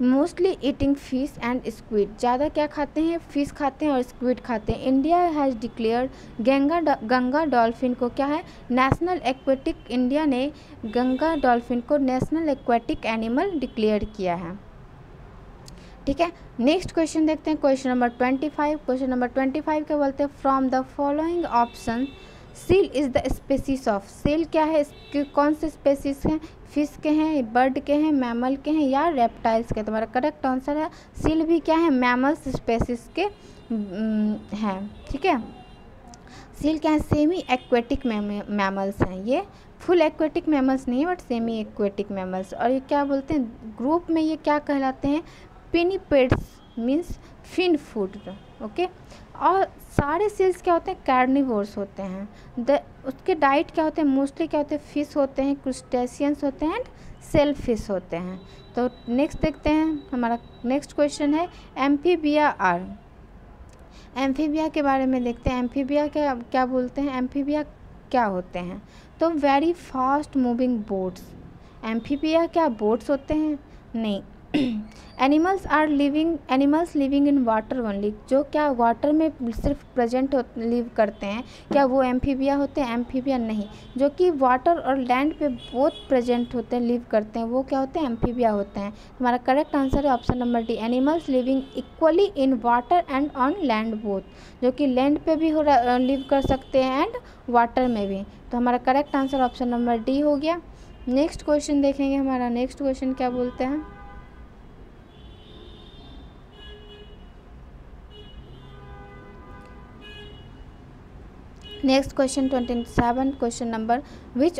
Speaker 1: mostly eating fish and squid, ज़्यादा क्या खाते हैं, फिश खाते हैं और स्क्विड खाते हैं। India has declared Ganga dolphin को क्या है, नेशनल एक्वेटिक, इंडिया ने गंगा डॉल्फिन को नेशनल एक्वेटिक एनिमल डिक्लेयर किया है। ठीक है, नेक्स्ट क्वेश्चन देखते हैं, क्वेश्चन नंबर 25। क्वेश्चन नंबर 25 क्या बोलते हैं, from the following option seal is the species of, seal क्या है, इसके कौन से स्पेसीज हैं, फिश के हैं, बर्ड के हैं, मैमल के हैं या रेप्टाइल्स के। तुम्हारा करेक्ट आंसर है सील भी क्या है, मैमल्स स्पेसीज के हैं। ठीक है, सील क्या है, सेमी एक्वेटिक मैमल्स हैं, ये फुल एक्वेटिक मैमल्स नहीं है बट सेमी एक्वेटिक मैमल्स। और ये क्या बोलते हैं, ग्रुप में ये क्या कहलाते हैं, pinnipeds means fin food. Okay, और सारे सील्स क्या होते हैं, कार्निवोर्स होते हैं। उसके डाइट क्या होते हैं, मोस्टली क्या होते हैं, फिश होते हैं, क्रूस्टेशियंस होते हैं एंड सेल फिश होते हैं। तो नेक्स्ट देखते हैं, हमारा नेक्स्ट क्वेश्चन है एम्फीबिया आर, एम्फीबिया के बारे में देखते हैं। एम्फीबिया क्या बोलते हैं, एम्फीबिया क्या होते हैं, तो very fast moving boats. Amphibia क्या बोट्स होते हैं, नहीं। Animals living in water only, जो क्या वाटर में सिर्फ प्रेजेंट लिव करते हैं, क्या वो एम्फीबिया होते हैं, एम्फीबिया नहीं। जो कि वाटर और लैंड पे बोथ प्रेजेंट होते हैं, लिव करते हैं, वो क्या होते हैं, एम्फीबिया होते हैं। हमारा करेक्ट आंसर है option number D, animals living equally in water and on land both, जो कि लैंड पे भी लिव कर सकते हैं एंड वाटर में भी। तो हमारा correct answer option number D हो गया। नेक्स्ट क्वेश्चन देखेंगे, हमारा नेक्स्ट क्वेश्चन क्या बोलते हैं, next question 27 question number, which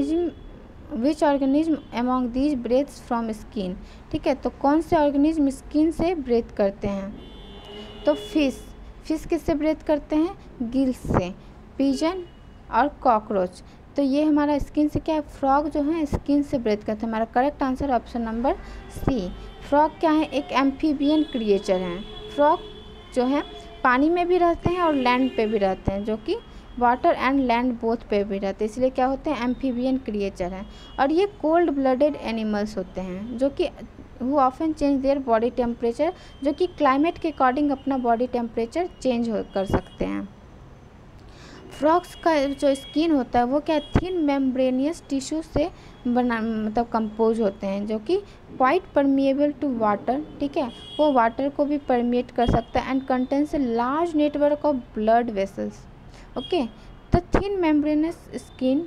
Speaker 1: organism among these breathes from skin. ठीक है, तो कौन से ऑर्गेनिज्म स्किन से ब्रेथ करते हैं, तो फिश किससे ब्रेथ करते हैं, गिल्स से, पिजन और कॉकरोच। तो ये हमारा स्किन से क्या है, फ्रॉग जो है स्किन से ब्रेथ करते हैं। हमारा correct answer option number C, frog क्या है, एक एम्फीबियन क्रिएचर हैं। फ्रॉग जो है पानी में भी रहते हैं और लैंड पे भी रहते हैं, जो कि वाटर एंड लैंड बोथ पे भी रहते हैं, इसलिए क्या होते हैं, एम्फीबियन क्रिएचर हैं। और ये कोल्ड ब्लडेड एनिमल्स होते हैं, जो कि who often change their body temperature, जो कि क्लाइमेट के अकॉर्डिंग अपना बॉडी टेम्परेचर चेंज कर सकते हैं। फ्रॉग्स का जो स्किन होता है वो क्या, थिन मेम्ब्रेनियस टिश्यू से बना मतलब कंपोज होते हैं, जो कि क्वाइट परमिएबल टू वाटर। ठीक है, वो वाटर को भी परमिएट कर सकता है and contains a large network of blood vessels. Okay, तो थिन मेम्ब्रेनस स्किन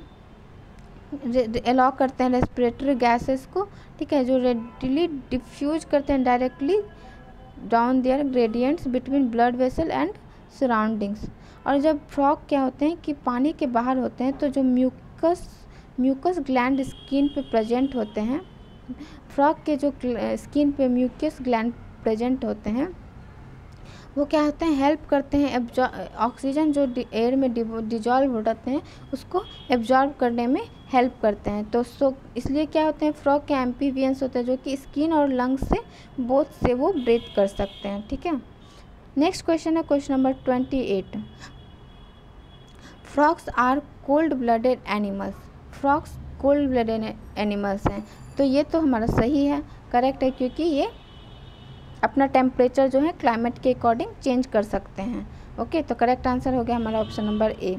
Speaker 1: अलाउ करते हैं रेस्पिरेटरी गैसेस को, ठीक है, जो रेडिली डिफ्यूज करते हैं directly down their gradients between blood vessel and surroundings. और जब फ्रॉग क्या होते हैं कि पानी के बाहर होते हैं, तो जो म्यूकस ग्लैंड स्किन पे प्रेजेंट होते हैं, फ्रॉग के जो स्किन पे म्यूकस ग्लैंड प्रेजेंट होते हैं, वो क्या होते हैं, हेल्प करते हैं ऑक्सीजन जो एयर में डिजॉल्व हो जाते हैं उसको एब्जॉर्ब करने में हेल्प करते हैं। तो इसलिए क्या होते हैं, फ्रॉग के एम्फीबियंस होते हैं, जो कि स्किन और लंग्स से बोथ से वो ब्रीथ कर सकते हैं। ठीक है, नेक्स्ट क्वेश्चन है question number 28, frogs are cold blooded animals, frogs cold blooded animals हैं। तो ये तो हमारा सही है, करेक्ट है, क्योंकि ये अपना टेम्परेचर जो है क्लाइमेट के अकॉर्डिंग चेंज कर सकते हैं। ओके, तो करेक्ट आंसर हो गया हमारा option number A.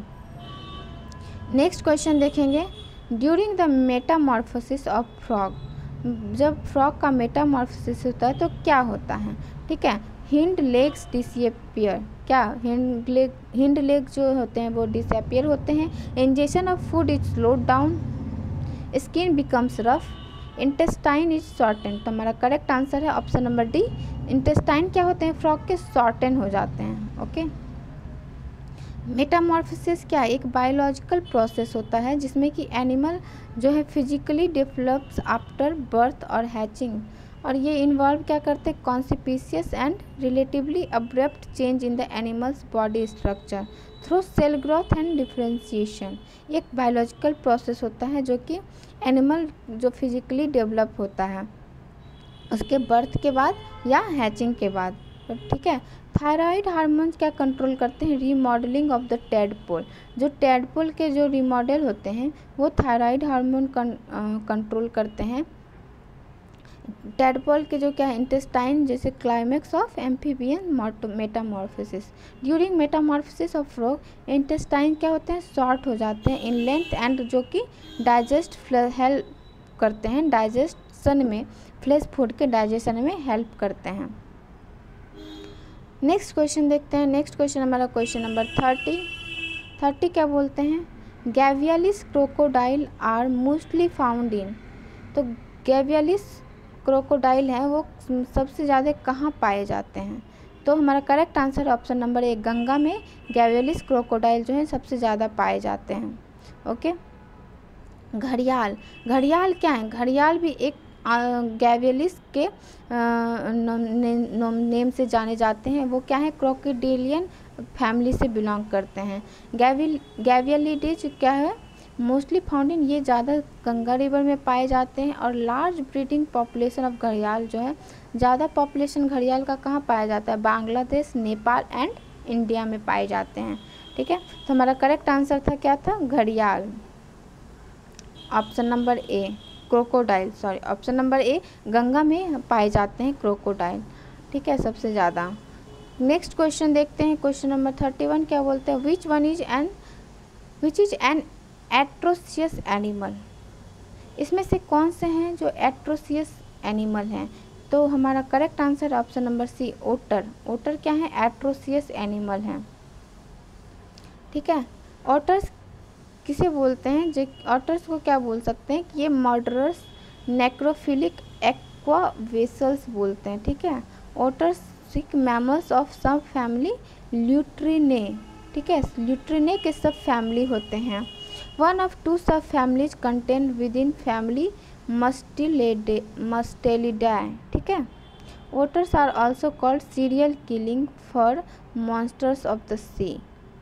Speaker 1: Next question देखेंगे, during the metamorphosis of frog, जब फ्रॉग का मेटामॉर्फोसिस होता है तो क्या होता है। ठीक है, हिंड लेग्स डिसअपियर, क्या हिंड लेग जो होते हैं वो डिसअपियर होते हैं। Ingestion of food is slowed down, skin becomes rough, intestine is shorten. तो हमारा करेक्ट आंसर है ऑप्शन नंबर डी, इंटेस्टाइन क्या होते हैं, फ्रॉग के शॉर्टन हो जाते हैं। ओके, मेटामॉर्फोसिस क्या, एक बायोलॉजिकल प्रोसेस होता है जिसमें कि एनिमल जो है फिजिकली डेवलप्स आफ्टर बर्थ और हैचिंग, और ये इन्वॉल्व क्या करते हैं, conspicuous and relatively abrupt change in the animal's body structure through cell growth and differentiation. एक बायोलॉजिकल प्रोसेस होता है जो कि एनिमल जो फिजिकली डेवलप होता है उसके बर्थ के बाद या हैचिंग के बाद। ठीक है, थायराइड हार्मोन्स क्या कंट्रोल करते हैं, रीमॉडलिंग ऑफ द टेडपोल, जो टेडपोल के जो रीमॉडल होते हैं वो थायराइड हार्मोन कंट्रोल करते हैं। टेडपोल के जो क्या है इंटेस्टाइन जैसे climax of amphibian metamorphosis. During metamorphosis of frog intestine क्या होते हैं, शॉर्ट हो जाते हैं इन लेंथ एंड जो कि डाइजेस्ट हेल्प करते हैं डाइजेशन में, फ्लैश फूड के डाइजेशन में हेल्प करते हैं। नेक्स्ट क्वेश्चन देखते हैं। नेक्स्ट क्वेश्चन हमारा क्वेश्चन नंबर 30 क्या बोलते हैं, gavialis crocodile are mostly found in. तो गैवियालिस क्रोकोडाइल हैं वो सबसे ज़्यादा कहाँ पाए जाते हैं, तो हमारा correct answer option number 1 Ganga में गैवियालिस क्रोकोडाइल जो है सबसे ज़्यादा पाए जाते हैं। ओके। घड़ियाल, घड़ियाल क्या है, घड़ियाल भी एक गैवियालिस के नेम से जाने जाते हैं। वो क्या है, क्रोकोडिलियन फैमिली से बिलोंग करते हैं। गैवियालिडीज क्या है, मोस्टली फाउंड इन, ये ज़्यादा गंगा रिवर में पाए जाते हैं। और लार्ज ब्रीडिंग पॉपुलेशन ऑफ घड़ियाल जो है, ज़्यादा पॉपुलेशन घड़ियाल का कहाँ पाया जाता है, बांग्लादेश, नेपाल एंड इंडिया में पाए जाते हैं। ठीक है, तो हमारा करेक्ट आंसर था क्या था, घड़ियाल, option number A crocodile, sorry option number A Ganga में पाए जाते हैं क्रोकोडाइल। ठीक है, सबसे ज़्यादा। नेक्स्ट क्वेश्चन देखते हैं, क्वेश्चन नंबर 31 क्या बोलते हैं, which is an atrocious animal. इसमें से कौन से हैं जो एट्रोसियस एनिमल हैं, तो हमारा correct answer option number C otter. Otter क्या है, एट्रोसियस एनिमल हैं। ठीक है, ऑटर्स किसे बोलते हैं, जो ऑटर्स को क्या बोल सकते हैं कि ये मर्डरर्स नेक्रोफिलिक एक्वा वेसल्स बोलते हैं। ठीक है, otters mammals of sub family lutrinae. ठीक है, ल्यूट्रिने के सब फैमिली होते हैं। One of two sub families contain within family mustelidae. ठीक है, otters are also called serial killing for monsters of the sea.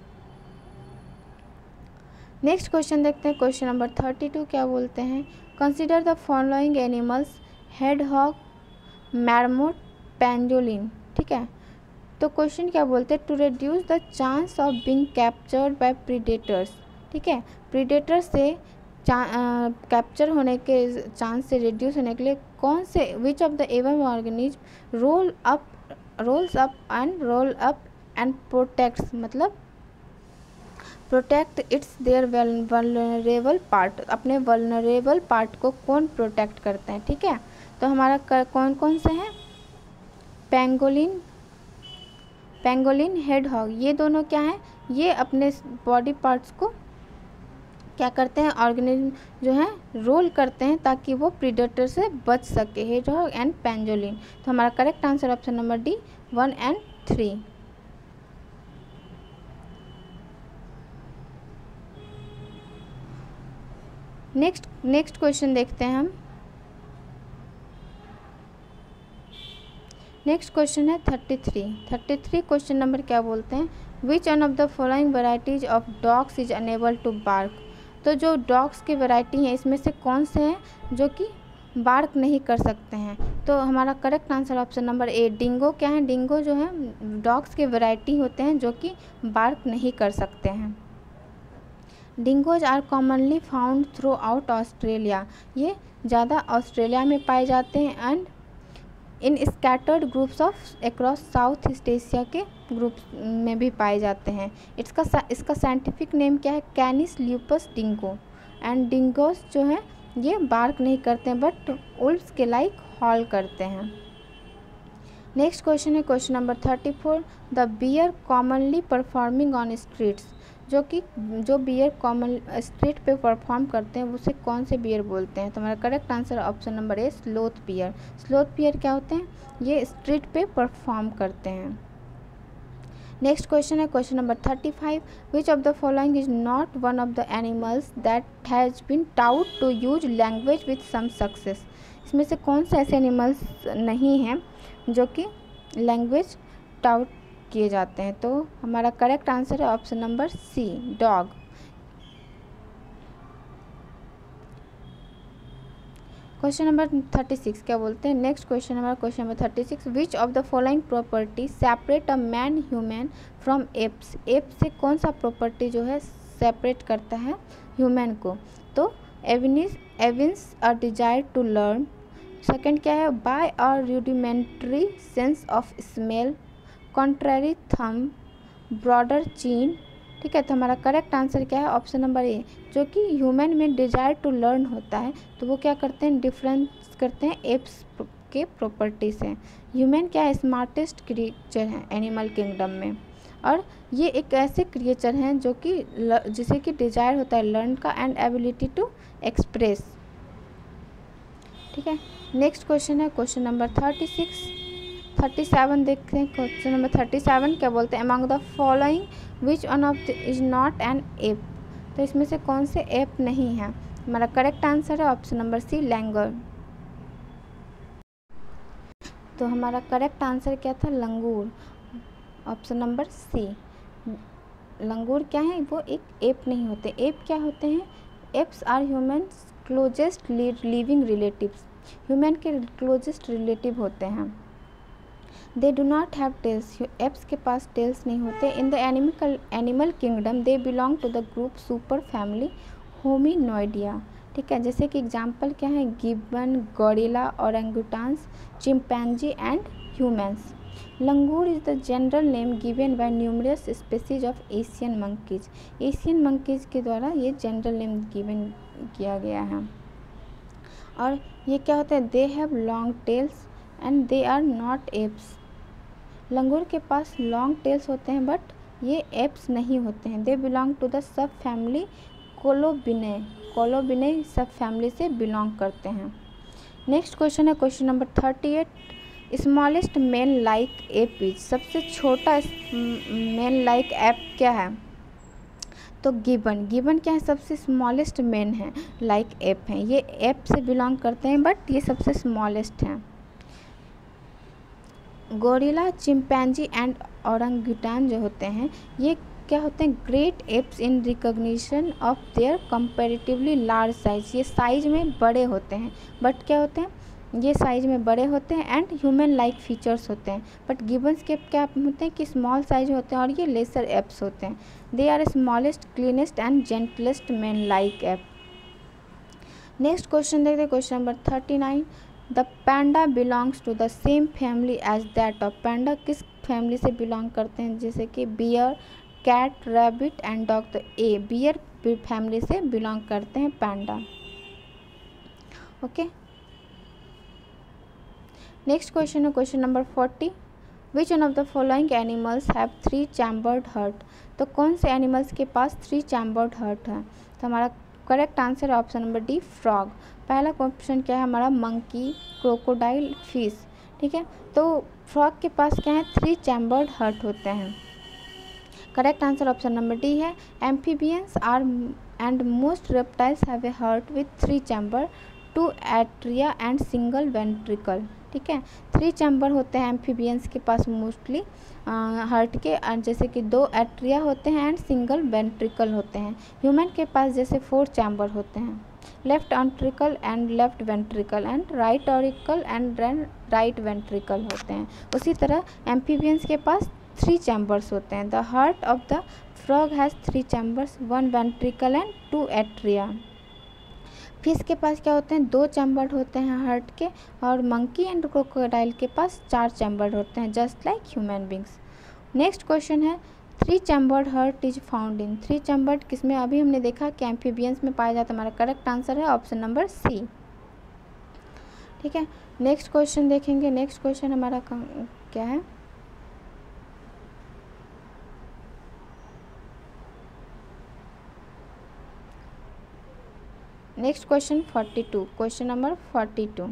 Speaker 1: Next question देखते हैं, question number 32 क्या बोलते हैं, consider the following animals, hedgehog, marmot, pangolin. ठीक है, तो क्वेश्चन क्या बोलते हैं, to reduce the chance of being captured by predators. ठीक है, प्रीडेटर से कैप्चर होने के चांस से रिड्यूस होने के लिए कौन से, which of the above organism rolls up and protects, मतलब protect its their vulnerable part, अपने वल्नरेबल पार्ट को कौन प्रोटेक्ट करते हैं। ठीक है, तो हमारा कौन कौन से हैं, पेंगोलिन, हेडहॉग, ये दोनों क्या हैं, ये अपने बॉडी पार्ट्स को क्या करते हैं, ऑर्गेनिज्म जो है रोल करते हैं ताकि वो प्रीडेटर से बच सके, हेडहॉग एंड पेंगोलिन। तो हमारा correct answer option number D 1 and 3। Next question देखते हैं हम। नेक्स्ट क्वेश्चन है 33 क्वेश्चन नंबर क्या बोलते हैं, which one of the following varieties of dogs is unable to bark. तो जो डॉग्स की वैरायटी है इसमें से कौन से हैं जो कि बार्क नहीं कर सकते हैं, तो हमारा correct answer option number A dingo. क्या है, डिंगो जो है डॉग्स के वैरायटी होते हैं जो कि बार्क नहीं कर सकते हैं। Dingoes are commonly found throughout Australia, ये ज़्यादा ऑस्ट्रेलिया में पाए जाते हैं and in scattered groups of across South East Asia के ग्रुप में भी पाए जाते हैं। इसका साइंटिफिक नेम क्या है, canis lupus dingo. And dingos जो है ये बार्क नहीं करते हैं बट उल्फ्स के लाइक हॉल करते हैं। नेक्स्ट क्वेश्चन है question number 34, the bear commonly performing on streets. जो बियर कॉमन स्ट्रीट पे परफॉर्म करते हैं उसे कौन से बियर बोलते हैं, तो हमारा correct answer option number A sloth bear. Sloth bear क्या होते हैं, ये स्ट्रीट पे परफॉर्म करते हैं। नेक्स्ट क्वेश्चन है question number 35, which of the following is not one of the animals that has been taught to use language with some success. इसमें से कौन से ऐसे एनिमल्स नहीं हैं जो कि लैंग्वेज टाउट किए जाते हैं, तो हमारा करेक्ट आंसर है option number C dog. Question number 36 क्या बोलते हैं, नेक्स्ट क्वेश्चन हमारा question number 36, which of the following property separate a man human from apes. Ape से कौन सा प्रॉपर्टी जो है सेपरेट करता है ह्यूमन को, तो evince a desire to learn, second क्या है, by a rudimentary sense of smell, contrary thumb, broader chin. ठीक है, तो हमारा करेक्ट आंसर क्या है, ऑप्शन नंबर ए, जो कि ह्यूमन में डिजायर टू लर्न होता है, तो वो क्या करते हैं, डिफरेंस करते हैं एप्स के प्रॉपर्टी से। ह्यूमन क्या है, स्मार्टेस्ट क्रिएचर है एनिमल किंगडम में, और ये एक ऐसे क्रिएचर हैं जो कि जिसे कि डिजायर होता है लर्न का एंड एबिलिटी टू एक्सप्रेस। ठीक है, नेक्स्ट क्वेश्चन है क्वेश्चन नंबर 37 देखते हैं। क्वेश्चन नंबर 37 क्या बोलते हैं, among the following which one of is not an ape, तो इसमें से कौन से एप नहीं है। हमारा करेक्ट आंसर है ऑप्शन नंबर सी, लैंगर। तो हमारा करेक्ट आंसर क्या था, लंगूर, ऑप्शन नंबर सी। लंगूर क्या है, वो एक एप नहीं होते। एप क्या होते हैं, apes are humans closest living relatives, human के क्लोजेस्ट रिलेटिव होते हैं। They do not have tails, apes के पास टेल्स नहीं होते। In the animal kingdom they belong to the group super family hominoidea. ठीक है, जैसे कि एग्जाम्पल क्या है, gibbon, gorilla, orangutans, chimpanzee and humans. Langur is the general name given by numerous species of Asian monkeys, Asian monkeys के द्वारा ये general name given किया गया है। और ये क्या होता है, they have long tails and they are not apes. Langur के पास लॉन्ग टेल्स होते हैं बट ये एप्स नहीं होते हैं। They belong to the sub family colobinae, colobinae sub family से बिलोंग करते हैं। नेक्स्ट क्वेश्चन है question number 38, smallest man like ape is, सबसे छोटा मैन लाइक एप क्या है, तो गिबन। गिबन क्या है, सबसे स्मॉलेस्ट मैन है, लाइक एप हैं, ये एप से बिलोंग करते हैं बट ये सबसे स्मॉलेस्ट हैं। गोरिल्ला, चिंपैंजी एंड ओरंगुटान जो होते हैं ये क्या होते हैं, great apes in recognition of their comparatively large size, ये साइज में बड़े होते हैं बट क्या होते हैं, ये साइज में बड़े होते हैं एंड ह्यूमन लाइक फीचर्स होते हैं। बट गिबन्स के क्या होते हैं कि स्मॉल साइज होते हैं और ये लेसर एप्स होते हैं। They are smallest, cleanest and gentlest man like ape. Next question देखते हैं question number 39, the panda belongs to the same family as that of, panda किस फैमिली से बिलोंग करते हैं, जैसे कि bear, cat, rabbit and dog, तो A, bear family से बिलोंग करते हैं पैंडा। ओके, नेक्स्ट क्वेश्चन है question number 40, which one of the following animals have 3 chambered heart, तो कौन से एनिमल्स के पास 3 चैम्बर्ड हार्ट है, तो हमारा करेक्ट आंसर है ऑप्शन नंबर डी, फ्रॉग। पहला क्वेश्चन क्या है हमारा, मंकी, क्रोकोडाइल, फिश। ठीक है, तो फ्रॉग के पास क्या है, 3 चैम्बर्ड हार्ट होते हैं। Correct answer option number D है। Amphibians are and most reptiles have a heart with 3 chamber, 2 atria and single ventricle. ठीक है, 3 चैम्बर होते हैं एम्फीबियंस के पास मोस्टली हार्ट के, जैसे कि 2 एट्रिया होते हैं एंड सिंगल वेंट्रिकल होते हैं। ह्यूमन के पास जैसे 4 चैम्बर होते हैं, left auricle and left ventricle and right auricle and right ventricle होते हैं। उसी तरह एम्फीबियंस के पास 3 चैम्बर्स होते हैं। The heart of the frog has 3 chambers, 1 ventricle and 2 atria. Fish के पास क्या होते हैं, 2 चैम्बर होते हैं हार्ट के, और मंकी एंड क्रोकोडाइल के पास 4 चैम्बर होते हैं, just like human beings. Next question है, 3 chambered heart is found in, 3 chambered किसमें, अभी हमने देखा कि एम्फीबियंस में पाया जाता है। हमारा करेक्ट आंसर है ऑप्शन नंबर सी। ठीक है, नेक्स्ट क्वेश्चन देखेंगे। नेक्स्ट क्वेश्चन हमारा क्या है, next question 42, question number 42,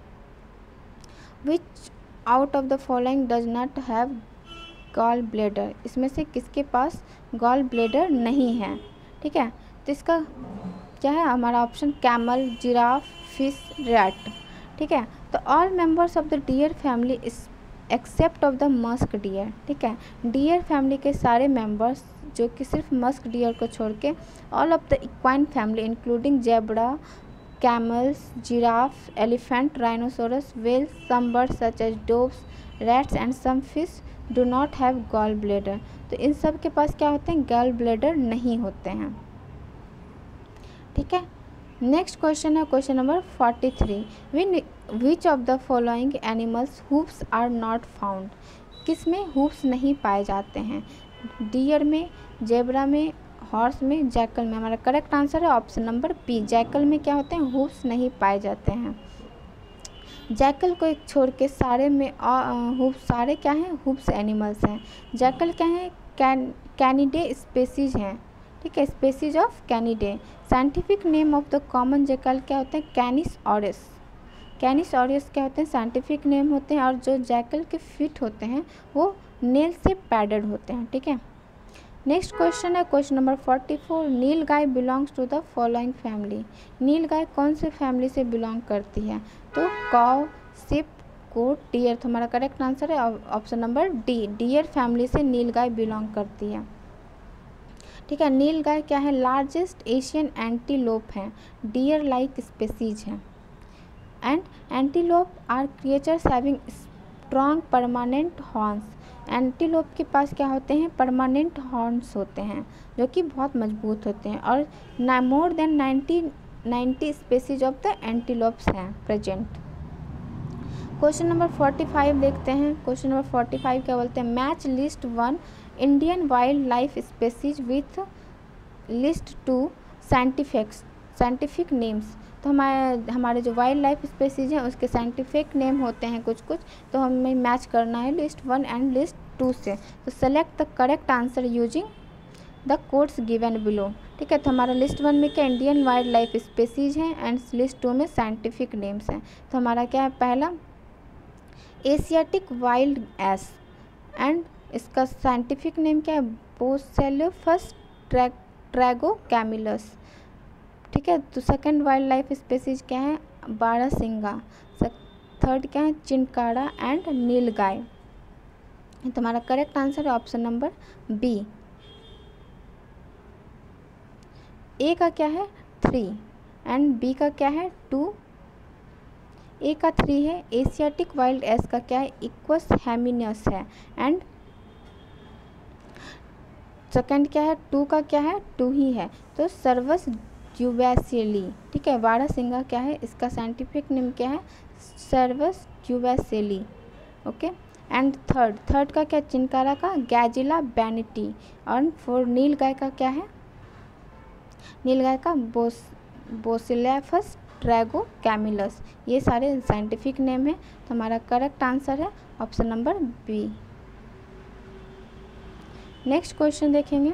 Speaker 1: which out of the following does not have gall bladder, इसमें से किसके पास गॉल ब्लेडर नहीं है। ठीक है, तो इसका क्या है हमारा option, camel, giraffe, fish, rat. ठीक है, तो all members of the deer family except of the musk deer. ठीक है, डियर फैमिली के सारे मेंबर्स जो कि सिर्फ मस्क डियर को छोड़ के, all of the equine family including zebra, camels, giraffe, elephant, rhinoceros, whales, some birds such as doves, rats and some fish do not have gall bladder. तो इन सब के पास क्या होते हैं, गॉल ब्लेडर नहीं होते हैं। ठीक है, नेक्स्ट क्वेश्चन है question number 43, which of the following animals hoofs are not found, किस में हूप्स नहीं पाए जाते हैं? डियर में, जेब्रा में, हॉर्स में, जैकल में। हमारा करेक्ट आंसर है ऑप्शन नंबर बी, जैकल में क्या होते हैं, हूप्स नहीं पाए जाते हैं। जैकल को एक छोड़ के सारे में हूप्स, सारे क्या हैं, हूप्स एनिमल्स हैं। जैकल क्या है, कैनिडे स्पेसीज हैं, ठीक है, species of Canidae. Scientific name of the common jackal क्या होते हैं, कैनिस ऑरिस। कैनिस ऑरिस क्या होते हैं, साइंटिफिक नेम होते हैं। और जो जैकल के फीट होते हैं वो नेल से पैडेड होते हैं, ठीक है। नेक्स्ट क्वेश्चन है question number 44, nilgai belongs to the following family. Nilgai कौन से फैमिली से बिलोंग करती है? तो काउ, शिप, गोट, डियर। तो हमारा करेक्ट आंसर है option number D, deer family से नील गाय बिलोंग करती है, ठीक है। नील गाय क्या है, लार्जेस्ट एशियन एंटीलोप है, डियर लाइक स्पेसीज है। And antelope are creatures having strong permanent horns. Antelope के पास क्या होते हैं, परमानेंट हॉर्न्स होते हैं जो कि बहुत मजबूत होते हैं। और more than 90 species of the antelopes हैं प्रेजेंट। क्वेश्चन नंबर 45 देखते हैं। क्वेश्चन नंबर 45 क्या बोलते हैं, match list 1 Indian wild life species with list 2 scientific names. तो हमारे जो वाइल्ड लाइफ स्पेसीज हैं उसके साइंटिफिक नेम होते हैं कुछ कुछ, तो हमें मैच करना है लिस्ट 1 एंड लिस्ट 2 से। तो select the correct answer using the codes given below, ठीक है। तो हमारा लिस्ट 1 में क्या, इंडियन वाइल्ड लाइफ स्पेसीज हैं एंड लिस्ट 2 में साइंटिफिक नेम्स हैं। तो हमारा क्या है, पहला एशियाटिक वाइल्ड एस एंड इसका साइंटिफिक नेम क्या है, बोसेलोफस ट्रैगोकैमिलस, ठीक है। तो सेकंड वाइल्ड लाइफ स्पेसीज क्या है, बारहसिंगा। थर्ड क्या है, चिनकारा एंड नीलगाय। तो हमारा करेक्ट आंसर है ऑप्शन नंबर बी। ए का क्या है 3 एंड बी का क्या है 2। ए का 3 है, एशियाटिक वाइल्ड एस का क्या है, इक्वस हेमिनस है। एंड सेकंड क्या है, 2 का क्या है, 2 ही है, तो सर्वस ड्यूवैसिली, ठीक है। बारहसिंगा क्या है, इसका साइंटिफिक नेम क्या है, Cervus duvaucelii, okay. And third का क्या, चिनकारा का गैजिला बैनिटी। और फोर नीलगाय का क्या है, नीलगाय का बोसिलेफस ट्रैगोकैमिलस। ये सारे साइंटिफिक नेम है। तो हमारा करेक्ट आंसर है option number B. Next question देखेंगे।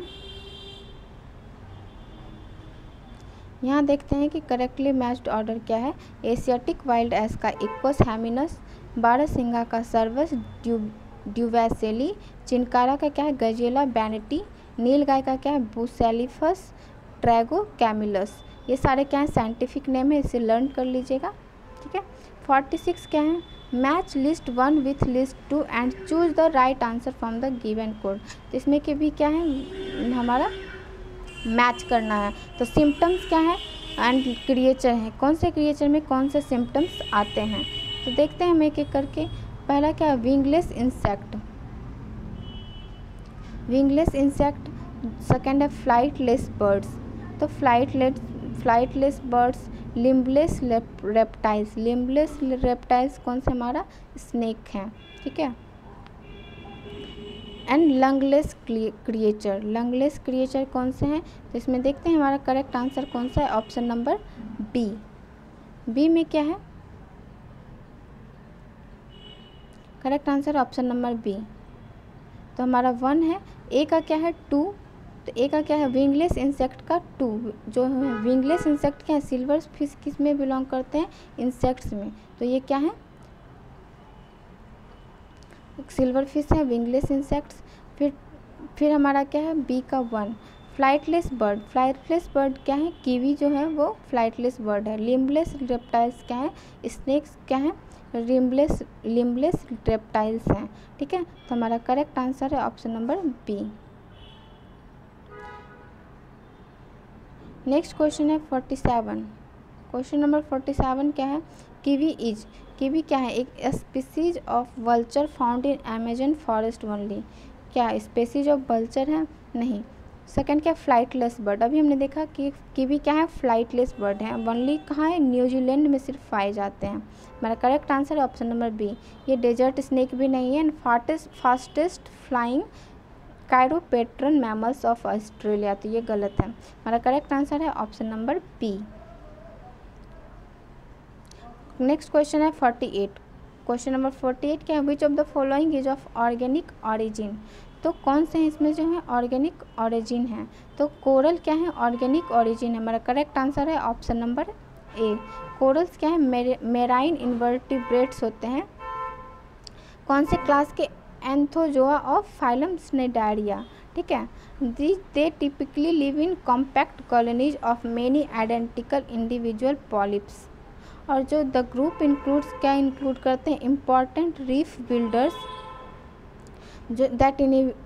Speaker 1: यहाँ देखते हैं कि करेक्टली मैच्ड ऑर्डर क्या है। एशियाटिक वाइल्ड एस का इक्वस हेमिनस, बारहसिंगा का सर्वस ड्यूवैसिली, चिनकारा का क्या है, गजेला बैनिटी, नीलगाय का क्या है, बुसेलिफस ट्रैगोकैमिलस। ये सारे क्या है, साइंटिफिक नेम है, इसे लर्न कर लीजिएगा, ठीक है। 46 क्या है, match list 1 with list 2 and choose the right answer from the given code. तो इसमें के भी क्या है, हमारा मैच करना है। तो सिम्टम्स क्या है एंड क्रिएचर है, कौन से क्रिएचर में कौन से सिम्टम्स आते हैं। तो देखते हैं हम एक एक करके। पहला क्या है, wingless insect, wingless insect. Second है फ्लाइटलेस बर्ड्स, तो flightless birds. Limbless reptiles, limbless reptiles कौन से, हमारा स्नेक है, ठीक है। And lungless creature, lungless creature कौन से हैं, तो इसमें देखते हैं हमारा करेक्ट आंसर कौन सा है, ऑप्शन नंबर बी। बी में क्या है, correct answer option number B. तो हमारा 1 है। ए का क्या है 2, तो ए का क्या है, विंगलेस इंसेक्ट का 2। जो है विंगलेस इंसेक्ट क्या है, सिल्वर फिश किस में बिलोंग करते हैं, इंसेक्ट्स में। तो ये क्या है, सिल्वर फिश है, विंगलेस इंसेक्ट्स। फिर हमारा क्या है, बी का 1 फ्लाइटलेस बर्ड, फ्लाइटलेस बर्ड क्या है, कीवी जो है वो फ्लाइटलेस बर्ड है। लिम्बलेस रेप्टाइल्स क्या है, स्नेक्स क्या है, लिम्बलेस रेप्टाइल्स हैं, ठीक है। तो हमारा करेक्ट आंसर है option number B. Next question है 47। क्वेश्चन नंबर 47 क्या है, कीवी क्या है, एक species of vulture found in Amazon forest only. क्या स्पीसीज ऑफ वल्चर है, नहीं। सेकंड क्या, फ्लाइटलेस बर्ड। अभी हमने देखा कि कीवी क्या है, फ्लाइटलेस बर्ड है, ओनली कहाँ है, न्यूजीलैंड में सिर्फ पाए जाते हैं। हमारा करेक्ट आंसर है ऑप्शन नंबर बी। ये डेजर्ट स्नेक भी नहीं है। And fastest flying chiropteran mammals of Australia, तो ये गलत है। हमारा करेक्ट आंसर है option number B. Next question है 48। क्वेश्चन नंबर 48 क्या है, which of the following is of organic origin. तो कौन से इसमें जो है ऑर्गेनिक ऑरिजिन है, तो कोरल क्या है, ऑर्गेनिक ऑरिजिन है। हमारा करेक्ट आंसर है ऑप्शन नंबर ए। कोरल्स क्या है, मेराइन इन्वर्टिब्रेट्स होते हैं। कौन से क्लास के, एंथोजोआ ऑफ फाइलम स्नेडारिया, ठीक है। They typically live in compact colonies of many identical individual polyps. और जो द ग्रुप इंक्लूड्स क्या इंक्लूड करते हैं, इम्पॉर्टेंट रीफ बिल्डर्स जो that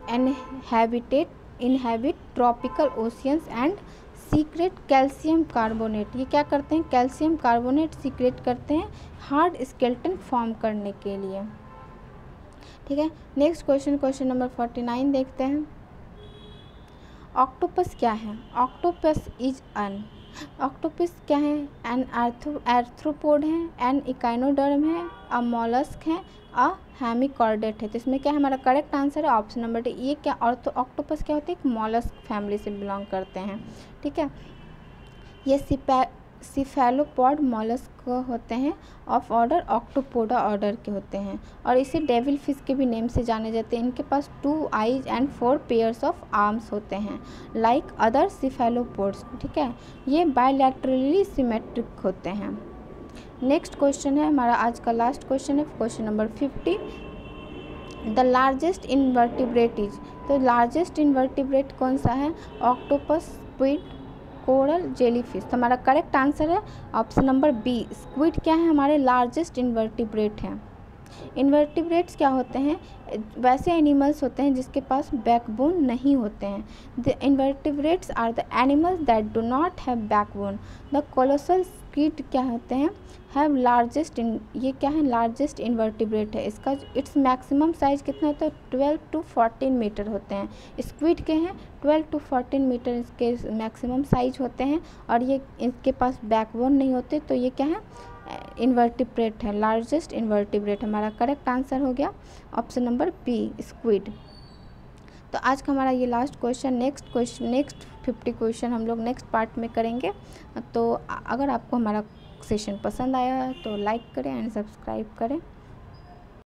Speaker 1: inhabit tropical oceans and secrete calcium carbonate. ये क्या करते हैं, कैल्शियम कार्बोनेट सीक्रेट करते हैं हार्ड स्केलेटन फॉर्म करने के लिए, ठीक है। नेक्स्ट क्वेश्चन, क्वेश्चन नंबर 49 देखते हैं। ऑक्टोपस क्या है, ऑक्टोपस इज एन, ऑक्टोपस क्या है, एन आर्थ्रोपोड है, एन इकाइनोडर्म है, अ मॉलस्क है, अ हेमिकॉर्डेट है। तो इसमें क्या है, हमारा करेक्ट आंसर है ऑप्शन नंबर डी। ये क्या, ऑक्टोपस क्या होते हैं, एक मॉलस्क फैमिली से बिलोंग करते हैं, ठीक है। ये सिफेलोपॉड मॉलस्क होते हैं, ऑफ ऑर्डर ऑक्टोपोडा ऑर्डर के होते हैं, और इसे डेविल फिश के भी नेम से जाने जाते हैं। इनके पास 2 eyes and 4 pairs of arms होते हैं लाइक अदर सिफेलोपोड्स, ठीक है। ये बायलैटरली सिमेट्रिक होते हैं। नेक्स्ट क्वेश्चन है हमारा आज का लास्ट क्वेश्चन है, question number 50। The largest invertebrate is, तो लार्जेस्ट इनवर्टिब्रेट कौन सा है, ऑक्टोपस, स्क्विड, कोरल, जेलीफिश। तो हमारा करेक्ट आंसर है ऑप्शन नंबर बी। स्क्विड क्या है, हमारे लार्जेस्ट इनवर्टिब्रेट हैं। इन्वर्टिब्रेट्स क्या होते हैं, वैसे एनिमल्स होते हैं जिसके पास बैकबोन नहीं होते हैं। The invertebrates are the animals that do not have backbone. The colossal squid क्या होते हैं, हैव लार्जेस्ट, ये क्या है, लार्जेस्ट इन्वर्टिब्रेट है। इसका इट्स मैक्सिमम साइज कितना होता है, 12 to 14 मीटर होते हैं। स्क्विड के हैं 12 to 14 मीटर इसके मैक्सिमम साइज होते हैं, और ये इसके पास बैकबोन नहीं होते, तो ये क्या है, इन्वर्टिब्रेट है, लार्जेस्ट इन्वर्टिब्रेट। हमारा करेक्ट आंसर हो गया ऑप्शन नंबर बी, स्क्विड। तो आज का हमारा ये लास्ट क्वेश्चन, नेक्स्ट 50 क्वेश्चन हम लोग नेक्स्ट पार्ट में करेंगे। तो अगर आपको हमारा सेशन पसंद आया तो लाइक करें एंड सब्सक्राइब करें।